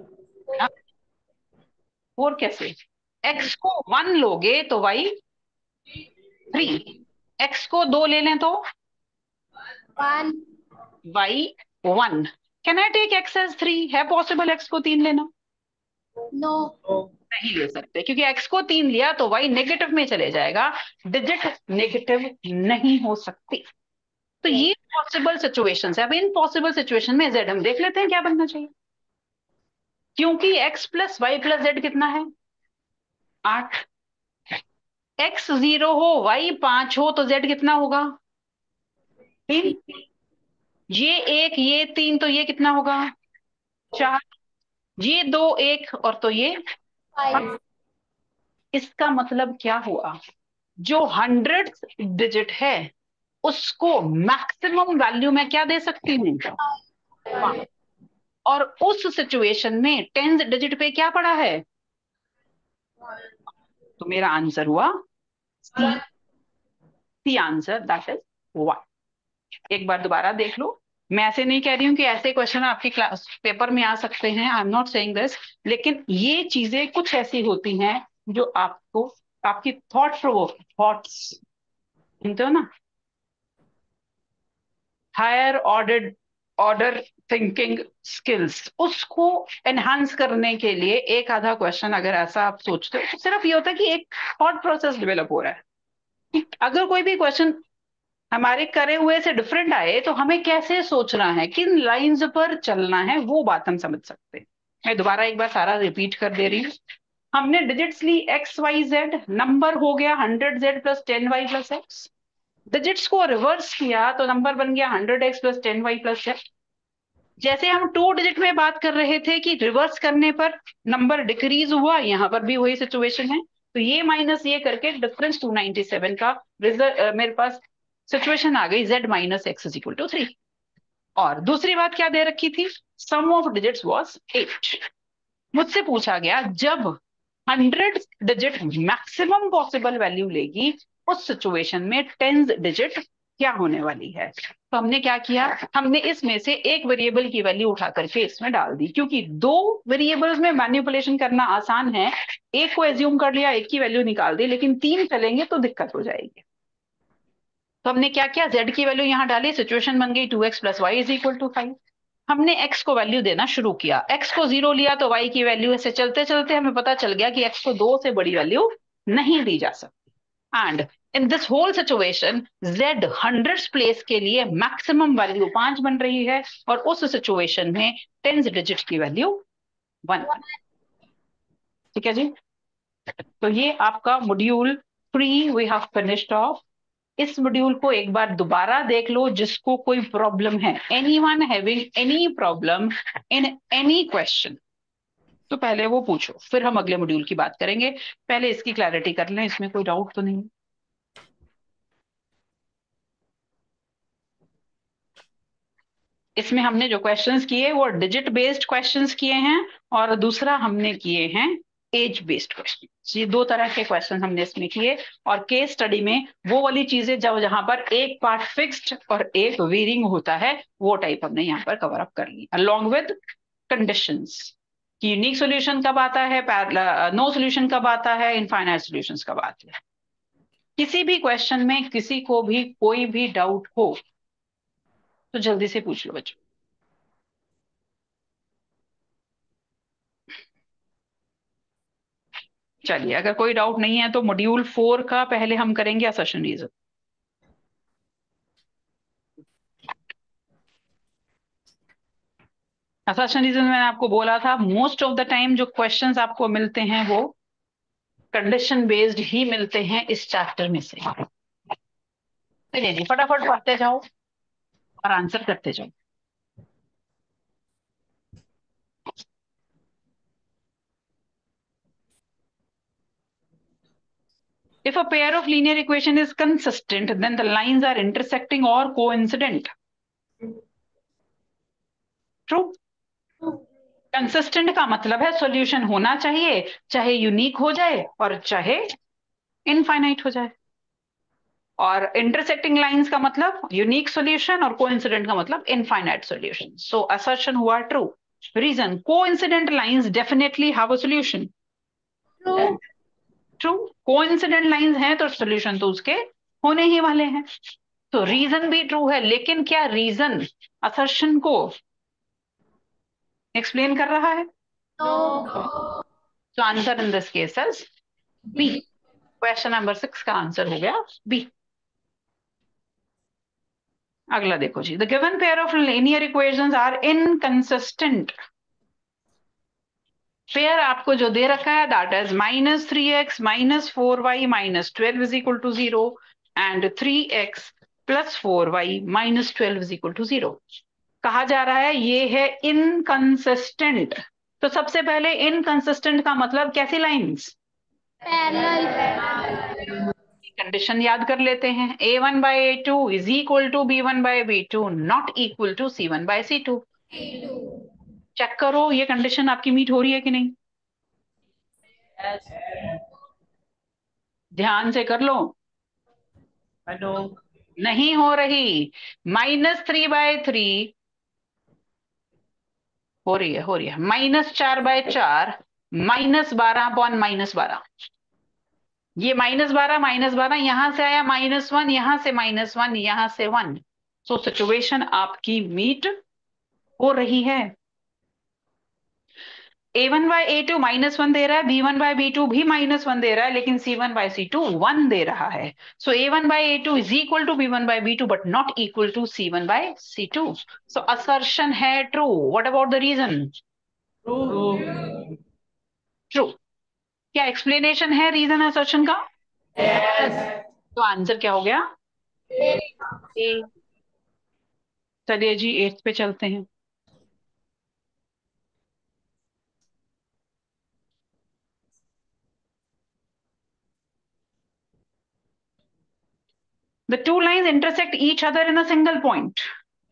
फोर कैसे? x को वन लोगे तो y थ्री, x को दो ले लें तो one. y one. Can I take x as three? है पॉसिबल x को तीन लेना? नो। नहीं ले सकते, क्योंकि x को तीन लिया तो y नेगेटिव में चले जाएगा, डिजिट नेगेटिव नहीं हो सकती। तो ये पॉसिबल सिचुएशंस है। अब इन पॉसिबल सिचुएशन में z हम देख लेते हैं क्या बनना चाहिए, क्योंकि x plus y plus z कितना है? आठ। x जीरो हो y पांच हो तो z कितना होगा? तीन। ये एक ये तीन तो ये कितना होगा? चार। ये दो एक और तो ये फाइव। इसका मतलब क्या हुआ, जो हंड्रेड डिजिट है उसको मैक्सिमम वैल्यू में क्या दे सकती हूँ? पांच। और उस सिचुएशन में टेंथ डिजिट पे क्या पड़ा है? तो मेरा आंसर हुआ C. C answer, that is one. एक बार दोबारा देख लो। मैं ऐसे नहीं कह रही हूँ कि ऐसे क्वेश्चन आपकी क्लास पेपर में आ सकते हैं, I am not saying this, लेकिन ये चीजें कुछ ऐसी होती हैं जो आपको आपकी थॉट प्रोवोक थॉट्स, सुनते हो ना, higher order order thinking skills, उसको एनहांस करने के लिए एक आधा क्वेश्चन अगर ऐसा आप सोचते हो तो सिर्फ ये होता है कि एक थॉट प्रोसेस डेवलप हो रहा है कि अगर कोई भी क्वेश्चन हमारे करे हुए से डिफरेंट आए तो हमें कैसे सोचना है, किन लाइंस पर चलना है, वो बात हम समझ सकते हैं। मैं दोबारा एक बार सारा रिपीट कर दे रही हूँ। हमने डिजिट्स ली एक्स वाई जेड, नंबर हो गया hundred z plus ten Y plus x. Digits को रिवर्स किया तो नंबर बन गया hundred x plus ten Y plus z. जैसे हम टू डिजिट में बात कर रहे थे कि रिवर्स करने पर नंबर डिक्रीज हुआ, यहां पर भी वही सिचुएशन है। तो ये माइनस ये करके डिफरेंस टू नाइनटी सेवन का रिजल्ट मेरे पास सिचुएशन आ गई, z minus x is equal to three. और दूसरी बात क्या दे रखी थी, sum of digits was eight. मुझसे पूछा गया जब hundred digit maximum possible value लेगी उस सिचुएशन में टेंथ डिजिट क्या होने वाली है। तो हमने क्या किया, हमने इसमें से एक वेरिएबल की वैल्यू उठा करके इसमें डाल दी, क्योंकि दो वेरिएबल्स में मैनिपुलेशन करना आसान है, एक को एज्यूम कर लिया एक की वैल्यू निकाल दी, लेकिन तीन चलेंगे तो दिक्कत हो जाएगी। तो हमने क्या किया, z की वैल्यू यहां डाली, सिचुएशन बन गई two x plus Y is equal to five. हमने x को वैल्यू देना शुरू किया, x को जीरो लिया तो y की वैल्यू, ऐसे चलते चलते हमें पता चल गया कि x को दो से बड़ी वैल्यू नहीं दी जा सकती। And in this whole situation z hundreds place के लिए मैक्सिमम वैल्यू पांच बन रही है और उस सिचुएशन में टेंस डिजिट की वैल्यू वन। ठीक है जी। तो ये आपका module three we have finished off. इस मॉड्यूल को एक बार दोबारा देख लो जिसको कोई प्रॉब्लम है, anyone having any problem in any question, तो पहले वो पूछो, फिर हम अगले मॉड्यूल की बात करेंगे। पहले इसकी क्लैरिटी कर लें, इसमें कोई डाउट तो नहीं। इसमें हमने जो क्वेश्चंस किए वो डिजिट बेस्ड क्वेश्चंस किए हैं और दूसरा हमने किए हैं एज बेस्ड क्वेश्चन। ये दो तरह के क्वेश्चन हमने इसमें किए और केस स्टडी में वो वाली चीजें जब जहां पर एक पार्ट फिक्स्ड और एक वेरिंग होता है वो टाइप हमने यहाँ पर कवर अप कर ली अलॉन्ग विद कंडीशंस कि यूनिक सॉल्यूशन कब आता है, नो सॉल्यूशन कब आता है, इनफाइनाइट सॉल्यूशंस कब आते हैं। किसी भी क्वेश्चन में किसी को भी कोई भी डाउट हो तो जल्दी से पूछ लो बच्चों। चलिए, अगर कोई डाउट नहीं है तो मॉड्यूल फोर का पहले हम करेंगे असर्शन रीजन। असर्शन रीजन मैंने आपको बोला था मोस्ट ऑफ द टाइम जो क्वेश्चंस आपको मिलते हैं वो कंडीशन बेस्ड ही मिलते हैं इस चैप्टर में से। चलिए जी, फटाफट पढ़ते जाओ और आंसर करते जाओ। If a pair of linear equation is consistent, then the lines are intersecting or coincident. True. Consistent का मतलब है सॉल्यूशन होना चाहिए, चाहे यूनिक हो जाए और चाहे इनफाइनाइट हो जाए। और इंटरसेक्टिंग लाइंस का मतलब यूनिक सॉल्यूशन और कोइंसिडेंट का मतलब इनफाइनाइट सॉल्यूशन। सो असर्शन हुआ true. Reason, coincident lines definitely have a solution. True. True. Coincident lines हैं तो सॉल्यूशन तो उसके होने ही वाले हैं। तो रीजन भी ट्रू है, लेकिन क्या रीजन असर्शन को एक्सप्लेन कर रहा है? No. तो answer in this case is B. Question number six का आंसर हो गया बी। अगला देखो जी, the given pair of linear equations are inconsistent. Pair आपको जो दे रखा है that is minus three x minus four y minus twelve is equal to zero and three x plus four y minus twelve is equal to zero. कहा जा रहा है ये है इनकंसिस्टेंट। तो सबसे पहले इनकंसिस्टेंट का मतलब कैसी लाइंस? Parallel. कंडीशन याद कर लेते हैं, a one by a two is equal to b one by b two not equal to c one by c two. Check करो ये कंडीशन आपकी मीट हो रही है कि नहीं। yes. ध्यान से कर लो। I know. नहीं हो रही। माइनस थ्री बाय थ्री हो रही है, हो रही है माइनस चार बाय चार माइनस बारह अपॉन माइनस बारह। ये माइनस बारह माइनस बारह यहां से आया माइनस वन, यहां से माइनस वन, यहां से वन। सो सिचुएशन आपकी मीट हो रही है। A one by a two minus one दे रहा है, b one by b two भी माइनस वन दे रहा है, लेकिन c one by c two one दे रहा है। So a one by a two is equal to b one by b two but not equal to c one by c two. So assertion है true. What about the reason? True. True. क्या explanation है reason assertion का? Yes. तो answer क्या हो गया? ए। चलिए जी eighth pay चलते हैं। The two lines intersect each other in a single point.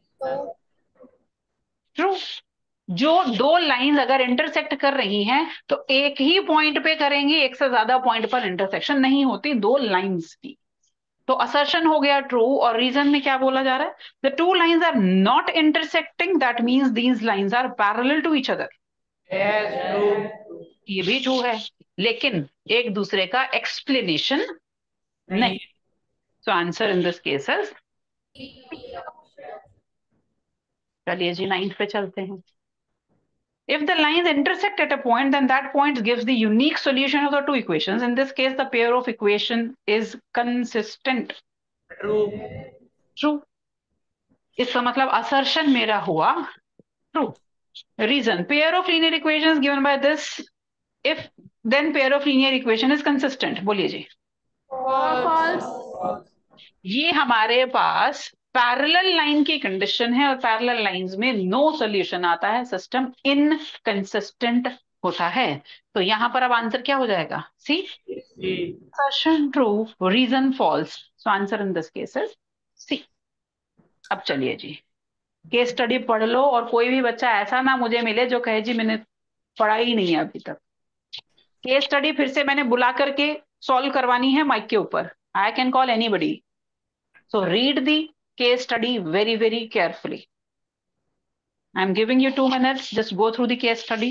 True. जो दो लाइंस अगर इंटरसेक्ट कर रही हैं तो एक ही पॉइंट पे करेंगी, एक से ज्यादा पॉइंट पर इंटरसेक्शन नहीं होती दो लाइंस की। तो असर्शन हो गया ट्रू। और रीजन में क्या बोला जा रहा है? The two lines are not intersecting, that means these lines are parallel to each other. Yes. True. ये भी ट्रू है, लेकिन एक दूसरे का एक्सप्लेनेशन नहीं। So answer in this case is, चलिए जी नाइन्थ पे चलते हैं। If the lines intersect at a point, then that point gives the unique solution of the two equations. In this case, the pair of equation is consistent. True. True. इसका मतलब assertion मेरा हुआ true. Reason: pair of linear equations given by this, if then pair of linear equation is consistent. बोलिए जी. false. ये हमारे पास parallel line की condition है और पैरेलल लाइंस में नो सॉल्यूशन आता है, सिस्टम इनकंसिस्टेंट होता है. तो यहां पर अब आंसर क्या हो जाएगा? C. assertion true, reason false. So answer in this case is C. अब चलिए जी, केस स्टडी पढ़ लो और कोई भी बच्चा ऐसा ना मुझे मिले जो कहे जी मैंने पढ़ा ही नहीं है अभी तक. केस स्टडी फिर से मैंने बुला करके सॉल्व करवानी है माइक के ऊपर. I can call anybody. So read the case study very, very carefully. I'm giving you two minutes. Just go through the case study.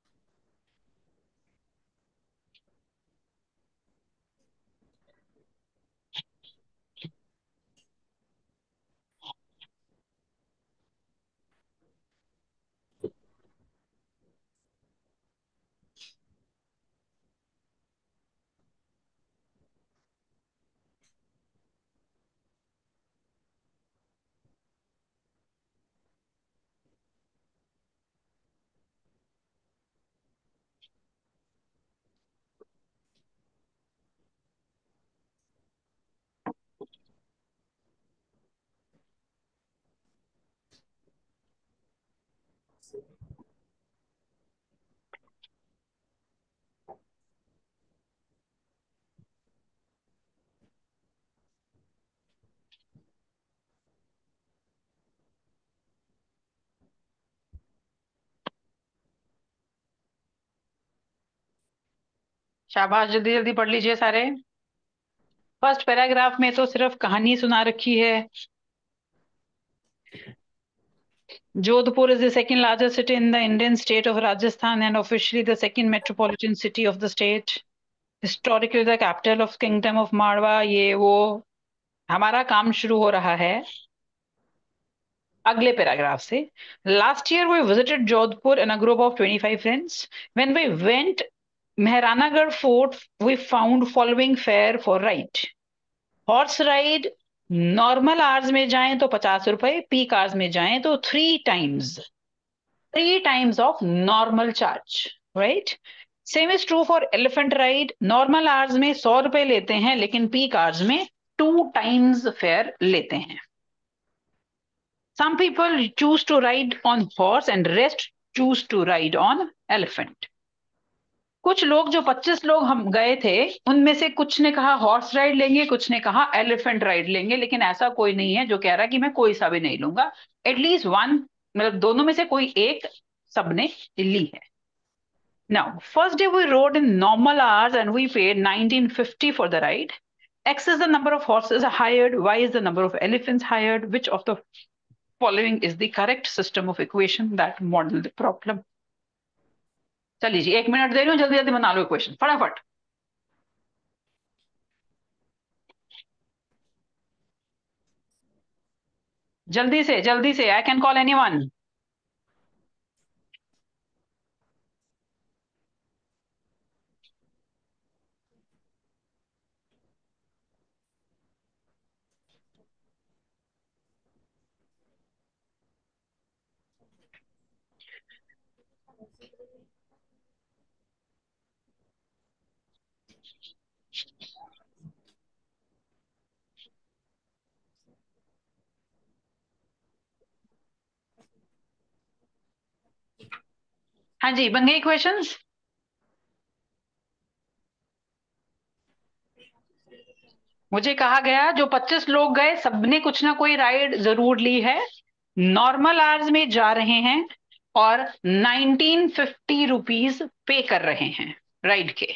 शाबाश, जल्दी जल्दी पढ़ लीजिए सारे. फर्स्ट पैराग्राफ में तो सिर्फ कहानी सुना रखी है. Jodhpur is the second largest city in the Indian state of Rajasthan and officially the second metropolitan city of the state. Historically the capital of Kingdom of Marwa. ये वो हमारा काम शुरू हो रहा है अगले पैराग्राफ से. Last year we visited Jodhpur in a group of twenty-five friends. When we went Mehrangarh Fort, we found following fare for ride. Horse ride normal hours में जाएं तो पचास रुपए, पीक आवर्स में जाएं तो three times three times of normal charge. Right. Same is true for elephant ride. Normal hours में सौ रुपए लेते हैं लेकिन पीक आवर्स में टू टाइम्स फेयर लेते हैं. Some people choose to ride on horse and rest choose to ride on elephant. कुछ लोग, जो पच्चीस लोग हम गए थे, उनमें से कुछ ने कहा हॉर्स राइड लेंगे, कुछ ने कहा एलिफेंट राइड लेंगे, लेकिन ऐसा कोई नहीं है जो कह रहा कि मैं कोई सा भी नहीं लूंगा. एटलीस्ट वन, मतलब दोनों में से कोई एक सबने ली है. Now, first day we rode in normal hours and we paid nineteen fifty for the ride. X is the number of horses hired, Y is the number of elephants hired. Which of the following is the correct system of equation that model the problem? चलिए जी, एक minute दे रही हूँ, जल्दी जल्दी बना लो equation फटाफट. जल्दी से जल्दी से. I can call anyone. हाँ जी, बन गए इक्वेशंस. मुझे कहा गया जो पच्चीस लोग गए सबने कुछ ना कोई राइड जरूर ली है, नॉर्मल आवर्स में जा रहे हैं और नाइनटीन फिफ्टी रुपीज पे कर रहे हैं राइड के.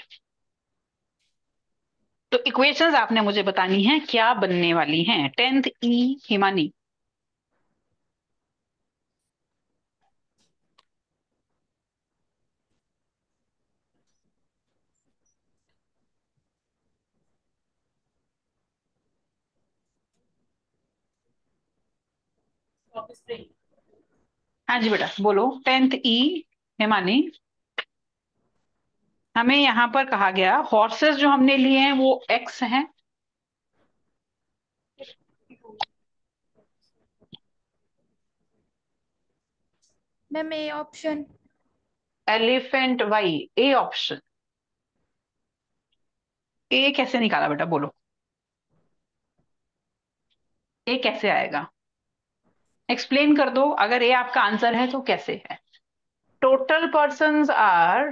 तो इक्वेशंस आपने मुझे बतानी है क्या बनने वाली हैं. Tenth E Himani. हाँ जी बेटा बोलो. Tenth E. हिमानी, हमें यहां पर कहा गया हॉर्सेस जो हमने लिए हैं वो एक्स हैं, ma'am A option. Elephant Y A option. A कैसे निकाला बेटा, बोलो ए कैसे आएगा, एक्सप्लेन कर दो। अगर ए आपका आंसर है तो कैसे है? Total persons are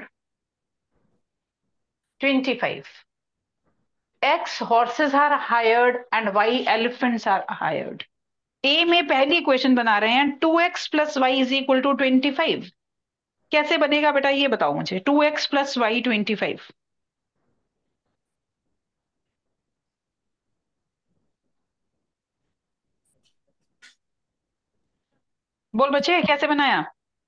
twenty five, X horses are hired and Y elephants are hired. A में पहली इक्वेशन बना रहे हैं, two x plus Y is equal to twenty five. कैसे बनेगा बेटा ये बताओ मुझे, two x plus Y twenty five. बोल बच्चे कैसे बनाया?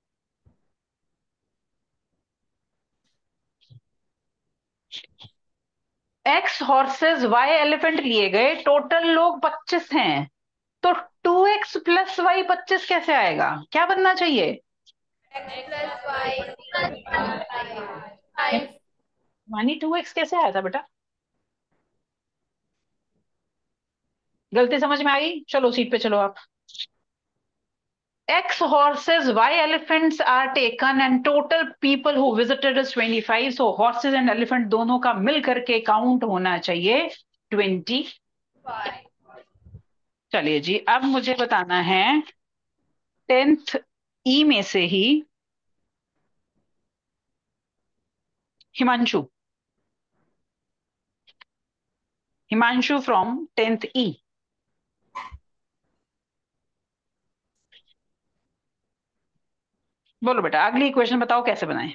एक्स हॉर्सेस वाई एलिफेंट लिए गए, टोटल लोग पच्चीस हैं, तो टू एक्स प्लस वाई पच्चीस कैसे आएगा? क्या बनना चाहिए? Plus Y five. मानी टू एक्स कैसे आया था बेटा? गलती समझ में आई? चलो सीट पे चलो आप। X horses, Y elephants are taken and total people who visited is twenty five. So horses and elephant दोनों का मिल करके काउंट होना चाहिए ट्वेंटी। चलिए जी, अब मुझे बताना है टेंथ ई में से ही Himanshu, Himanshu from tenth E. बोलो बेटा अगली इक्वेशन बताओ कैसे बनाए।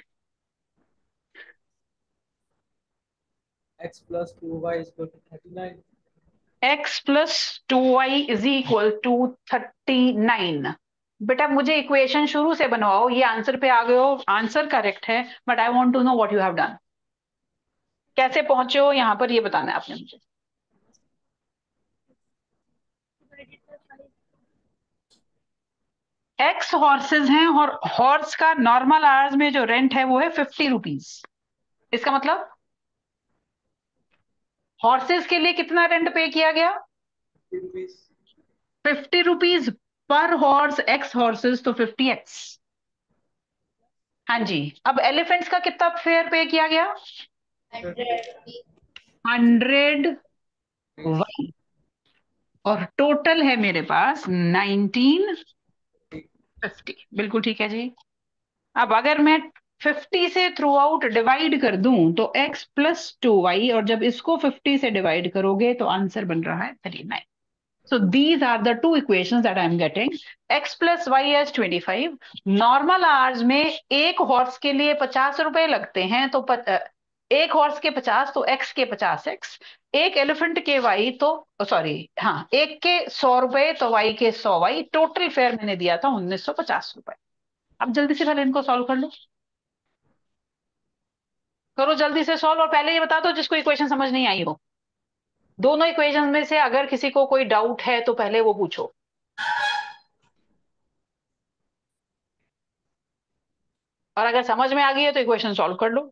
x plus two y is equal to thirty nine. x plus two Y is equal to thirty nine. बेटा मुझे इक्वेशन शुरू से बनवाओ, ये आंसर पे आ गए हो, आंसर करेक्ट है, but I want to know what you have done. कैसे पहुंचे हो यहां पर ये बताना है आपने मुझे। एक्स हॉर्सेस हैं और हॉर्स का नॉर्मल आवर्स में जो रेंट है वो है फिफ्टी रुपीज। इसका मतलब हॉर्सेस के लिए कितना रेंट पे किया गया? फिफ्टी रुपीज पर हॉर्स, एक्स हॉर्सेस तो फिफ्टी एक्स। हाँ जी, अब एलिफेंट्स का कितना फेयर पे किया गया? हंड्रेड वाई, और टोटल है मेरे पास नाइनटीन फिफ्टी। बिल्कुल ठीक है जी। अब अगर मैं फिफ्टी से थ्रू आउट डिवाइड कर दूं तो x प्लस टू वाई, और जब इसको फिफ्टी से डिवाइड करोगे तो आंसर बन रहा है thirty nine. So these are the two equations that I am getting. X plus y as twenty five. Normal hours में एक हॉर्स के लिए पचास रुपए लगते हैं, तो पत, एक हॉर्स के पचास तो x के पचास एक्स, एक एलिफेंट के y तो सॉरी हाँ एक के सौ रुपए तो y के सौ वाई। टोटल फेयर मैंने दिया था उन्नीस सौ पचास रुपए। अब जल्दी से पहले इनको सॉल्व कर लो, करो जल्दी से सॉल्व। और पहले ये बता दो जिसको इक्वेशन समझ नहीं आई हो, दोनों इक्वेशन में से अगर किसी को कोई डाउट है तो पहले वो पूछो। और अगर समझ में आ गई है तो इक्वेशन सॉल्व कर लो।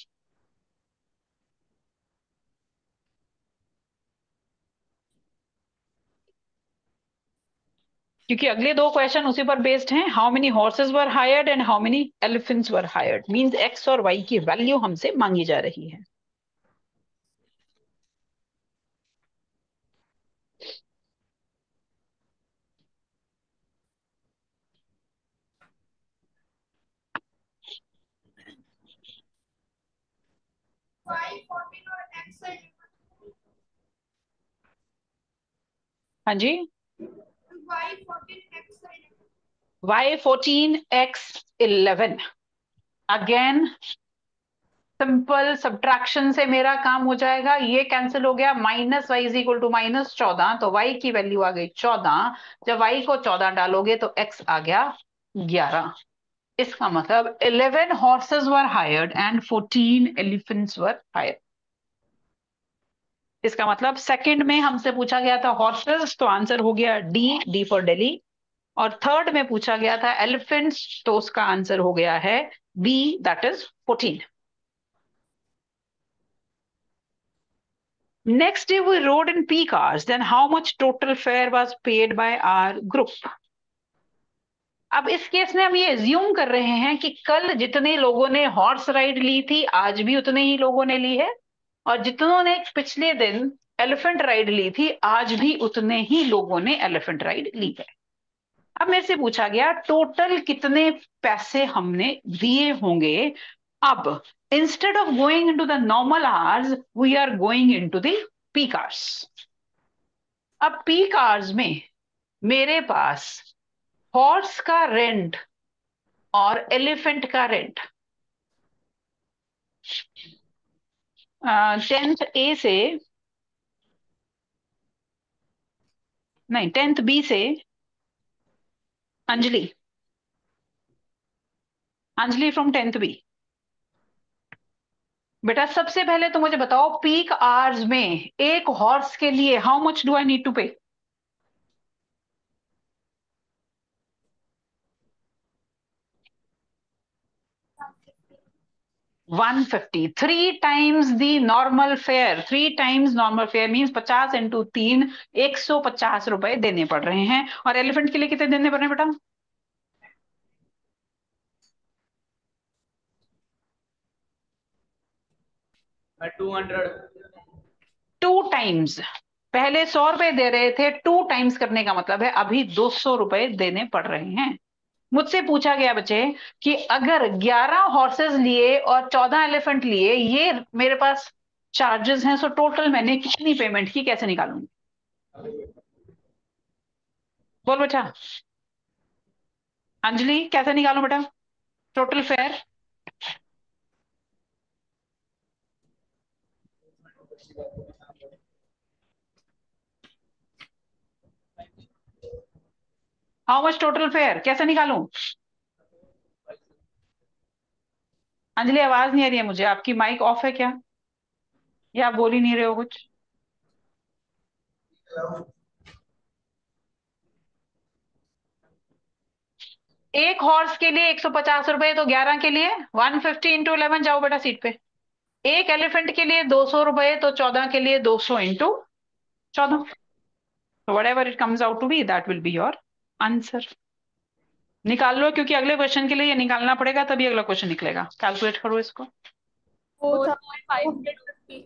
क्योंकि अगले दो क्वेश्चन उसी पर बेस्ड हैं। How many horses were hired and how many elephants were hired, means X और वाई की वैल्यू हमसे मांगी जा रही है। हाँ जी, Y fourteen X eleven. Again simple subtraction से मेरा काम हो जाएगा, ये कैंसिल हो गया, minus Y is equal to minus चौदह, तो वाई की वैल्यू आ गई चौदह। जब वाई को चौदह डालोगे तो एक्स आ गया ग्यारह। इसका मतलब eleven horses were hired and fourteen elephants were hired. इसका मतलब सेकंड में हमसे पूछा गया था हॉर्सेस, तो आंसर हो गया डी, डी फॉर दिल्ली। और थर्ड में पूछा गया था एलिफेंट्स, तो उसका आंसर हो गया है B, that is fourteen. Next, if we rode in P cars, then how much total fare was paid by our group? अब इस केस में हम ये एज्यूम कर रहे हैं कि कल जितने लोगों ने हॉर्स राइड ली थी आज भी उतने ही लोगों ने ली है, और जितनों ने पिछले दिन एलिफेंट राइड ली थी आज भी उतने ही लोगों ने एलिफेंट राइड ली है। अब मेरे से पूछा गया टोटल कितने पैसे हमने दिए होंगे। अब instead of going into the normal hours we are going into the peak hours. अब पीक आवर्स में मेरे पास हॉर्स का रेंट और एलिफेंट का रेंट टेंथ ए से नहीं टेंथ बी से Anjali Anjali from tenth B. बेटा सबसे पहले तो मुझे बताओ पीक आवर्स में एक हॉर्स के लिए how much do I need to pay? one fifty, three times the normal fare, three times normal fare means पचास इंटू तीन एक सौ पचास रुपए देने पड़ रहे हैं। और एलिफेंट के लिए कितने देने पड़ रहे हैं बेटा? Two hundred. टू टाइम्स, पहले सौ रुपए दे रहे थे, टू टाइम्स करने का मतलब है अभी दो सौ रुपए देने पड़ रहे हैं। मुझसे पूछा गया बच्चे कि अगर ग्यारह हॉर्सेस लिए और चौदह एलिफेंट लिए, ये मेरे पास चार्जेस हैं, सो टोटल मैंने कितनी पेमेंट की, कैसे निकालूंगी? बोल बेटा अंजलि कैसे निकालूं बेटा total fare? How much total fare कैसे निकालूं? अंजलि आवाज नहीं आ रही है मुझे, आपकी माइक ऑफ है क्या, या आप बोल ही नहीं रहे हो कुछ? एक हॉर्स के लिए एक सौ पचास रुपए, तो ग्यारह के लिए वन फिफ्टी इंटू इलेवन, जाओ बेटा सीट पे। एक एलिफेंट के लिए दो सौ रुपए, तो चौदह के लिए दो सौ इंटू चौदह। तो whatever it comes out to be that will be your answer. निकाल लो, क्योंकि अगले क्वेश्चन के लिए ये निकालना पड़ेगा तभी अगला क्वेश्चन निकलेगा। कैलकुलेट करो इसको। Four thousand five hundred fifty.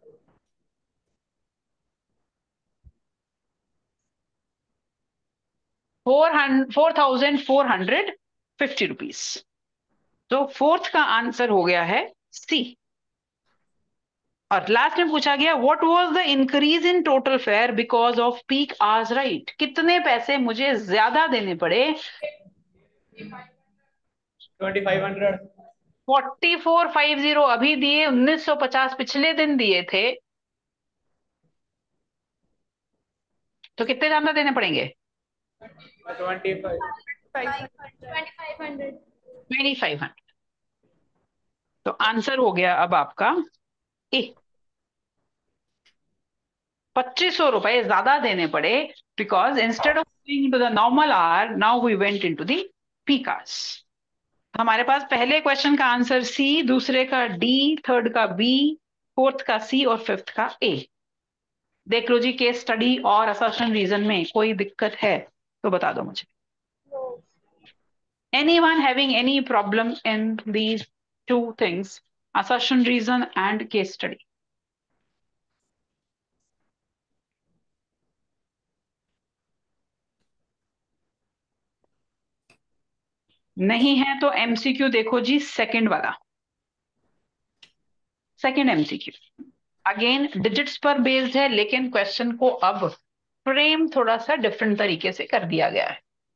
Four hundred four thousand four hundred fifty rupees. तो फोर्थ का आंसर हो गया है सी। और लास्ट में पूछा गया what was the increase in total fare because of peak hours right, कितने पैसे मुझे ज्यादा देने पड़े? Twenty five hundred. Forty four five zero अभी दिए, उन्नीस सौ पचास पिछले दिन दिए थे, तो कितने ज्यादा देने पड़ेंगे? Twenty five. Twenty five hundred. Twenty five hundred. तो आंसर हो गया अब आपका ए। पच्चीस सौ रुपए ज्यादा देने पड़े because instead of going to the normal hour now we went into the peak hours. हमारे पास पहले क्वेश्चन का आंसर सी, दूसरे का डी, थर्ड का बी, फोर्थ का सी और फिफ्थ का ए। देख लो जी, केस स्टडी और असर्शन रीजन में कोई दिक्कत है तो बता दो मुझे। Anyone having any problem in these two things, assertion reason and case study? नहीं है तो एमसीक्यू देखो जी, सेकंड वाला, सेकंड एमसीक्यू अगेन डिजिट्स पर बेस्ड है, लेकिन क्वेश्चन को अब फ्रेम थोड़ा सा डिफरेंट तरीके से कर दिया गया है।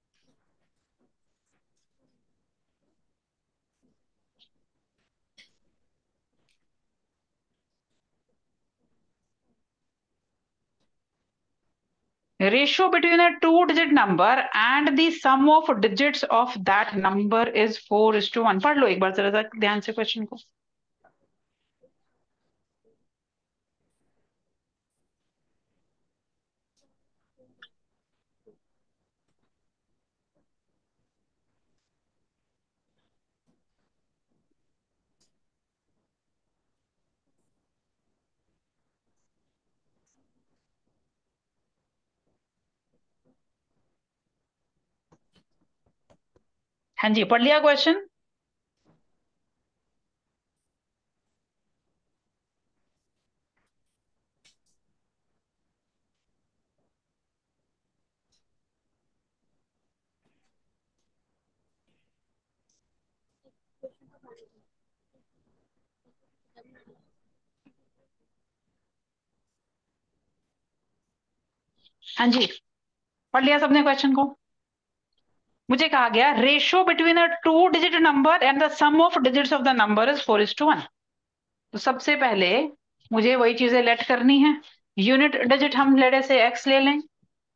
Ratio between a two digit number and the sum of digits of that number is four is to one। पढ़ लो एक बार जरा ध्यान से क्वेश्चन को। हाँ जी, पढ़ लिया क्वेश्चन? हाँ जी, पढ़ लिया सबने क्वेश्चन को? मुझे कहा गया ratio between a two digit number and the sum of digits of the number is four is to one. तो सबसे पहले मुझे वही चीजें लेट करनी है। यूनिट डिजिट हम लेटे से एक्स ले लें,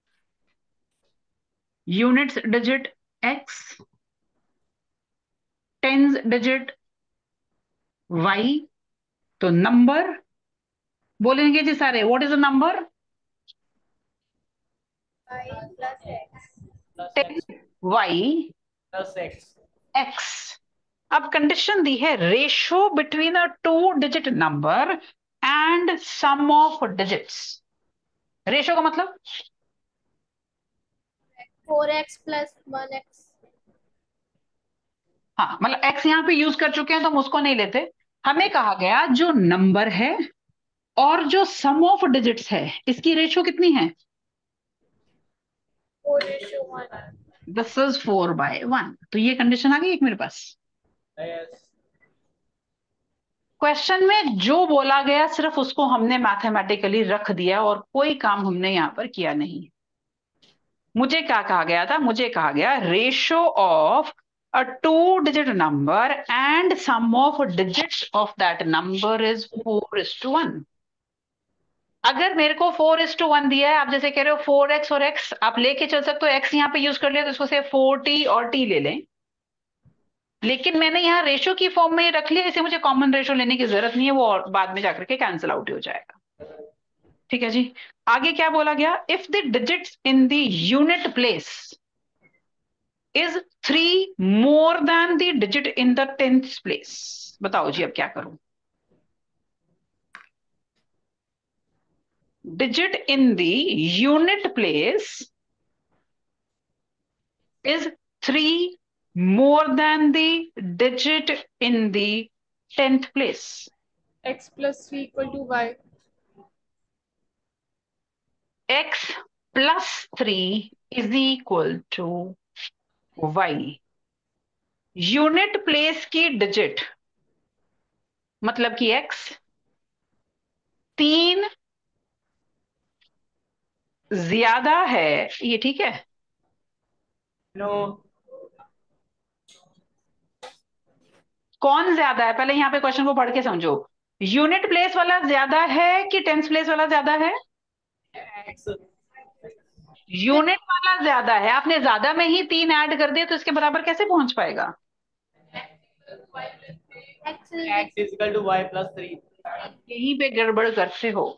units digit X, tens digit Y, तो नंबर बोलेंगे जी सारे, what is the number? y plus x plus ten X Y plus X. X. अब कंडीशन दी है ratio between a two digit number and sum of digits. Ratio का मतलब four x plus one x। हाँ, मतलब x यहां पे use कर चुके हैं तो हम उसको नहीं लेते। हमें कहा गया जो नंबर है और जो सम ऑफ डिजिट्स है इसकी रेशियो कितनी है? Four ratio one. This is four by one. तो ये कंडीशन आ गई एक मेरे पास। यस। क्वेश्चन में जो बोला गया सिर्फ उसको हमने मैथमेटिकली रख दिया और कोई काम हमने यहां पर किया नहीं। मुझे क्या कहा गया था? मुझे कहा गया ratio of a two digit number and sum of digits of that number is four is to one. अगर मेरे को फोर इज टू वन दिया है, आप जैसे कह रहे हो फोर एक्स और एक्स आप लेके चल सकते हो, एक्स यहाँ पे यूज कर लिया तो इसको से फोर टी और टी ले लें, लेकिन मैंने यहाँ रेशियो की फॉर्म में रख लिया, इसे मुझे कॉमन रेशियो लेने की जरूरत नहीं है, वो और बाद में जाकर के कैंसिल आउट हो जाएगा। ठीक है जी। आगे क्या बोला गया? If the digits in the unit place is three more than the digit in the tenth place. बताओ जी अब क्या करूं? Digit in the unit place is three more than the digit in the tenth place? x plus three equal to y. X plus three is equal to y। Unit place की digit मतलब कि x तीन ज्यादा है, ये ठीक है? No. कौन ज्यादा है? पहले यहां पे क्वेश्चन को पढ़ के समझो। यूनिट प्लेस वाला ज्यादा है कि टेंथ प्लेस वाला ज्यादा है? एक्स। यूनिट वाला ज्यादा है। आपने ज्यादा में ही तीन ऐड कर दिया तो इसके बराबर कैसे पहुंच पाएगा? x is X is equal to Y plus three. यहीं पे गड़बड़ करते हो।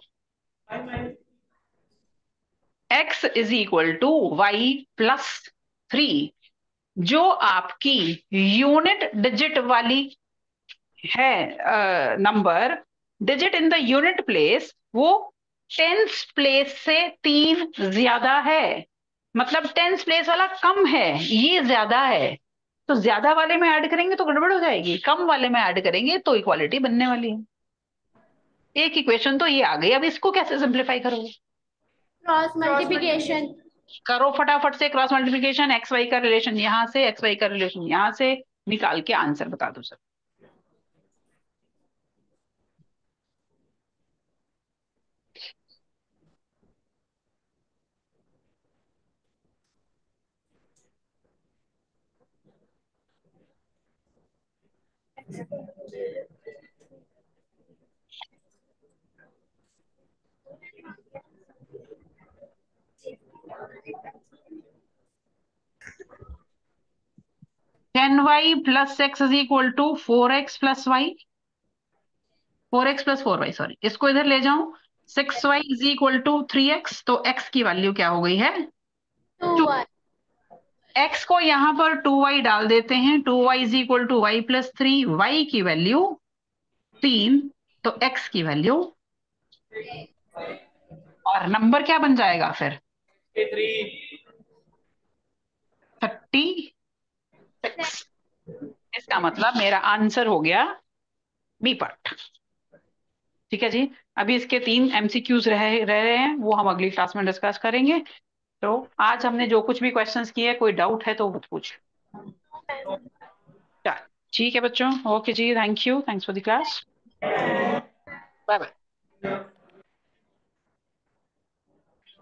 x is equal to Y plus three. जो आपकी यूनिट डिजिट वाली है number, digit in the unit place, वो टेंस प्लेस से तीन ज्यादा है। मतलब टेंस प्लेस वाला कम है, ये ज्यादा है। तो ज्यादा वाले में ऐड करेंगे तो गड़बड़ हो जाएगी, कम वाले में ऐड करेंगे तो इक्वालिटी बनने वाली है। एक इक्वेशन तो ये आ गई। अब इसको कैसे सिंप्लीफाई करोगे? Cross multiplication. करो फटाफट से क्रॉस मल्टीप्लिकेशन। एक्स वाई का रिलेशन यहां से, एक्स वाई का रिलेशन यहां से निकाल के आंसर बता दो sir. Ten Y plus x is equal to four X plus Y, four X plus four Y, sorry, इसको इधर ले जाऊं। Six Y is equal to three X, तो एक्स की वैल्यू क्या हो गई है? To y। एक्स को यहां पर टू वाई डाल देते हैं। Two Y is equal to Y plus three, Y की वैल्यू तीन, तो एक्स की वैल्यू, और नंबर क्या बन जाएगा फिर? थ्री। Thirty six. इसका मतलब मेरा आंसर हो गया बी पार्ट। ठीक है जी। अभी इसके तीन एमसीक्यूज रह रह रहे हैं, वो हम अगली क्लास में डिस्कस करेंगे। तो आज हमने जो कुछ भी क्वेश्चंस किए, कोई डाउट है तो मत पूछ। ठीक है बच्चों, ओके जी, thank you, thanks for the class.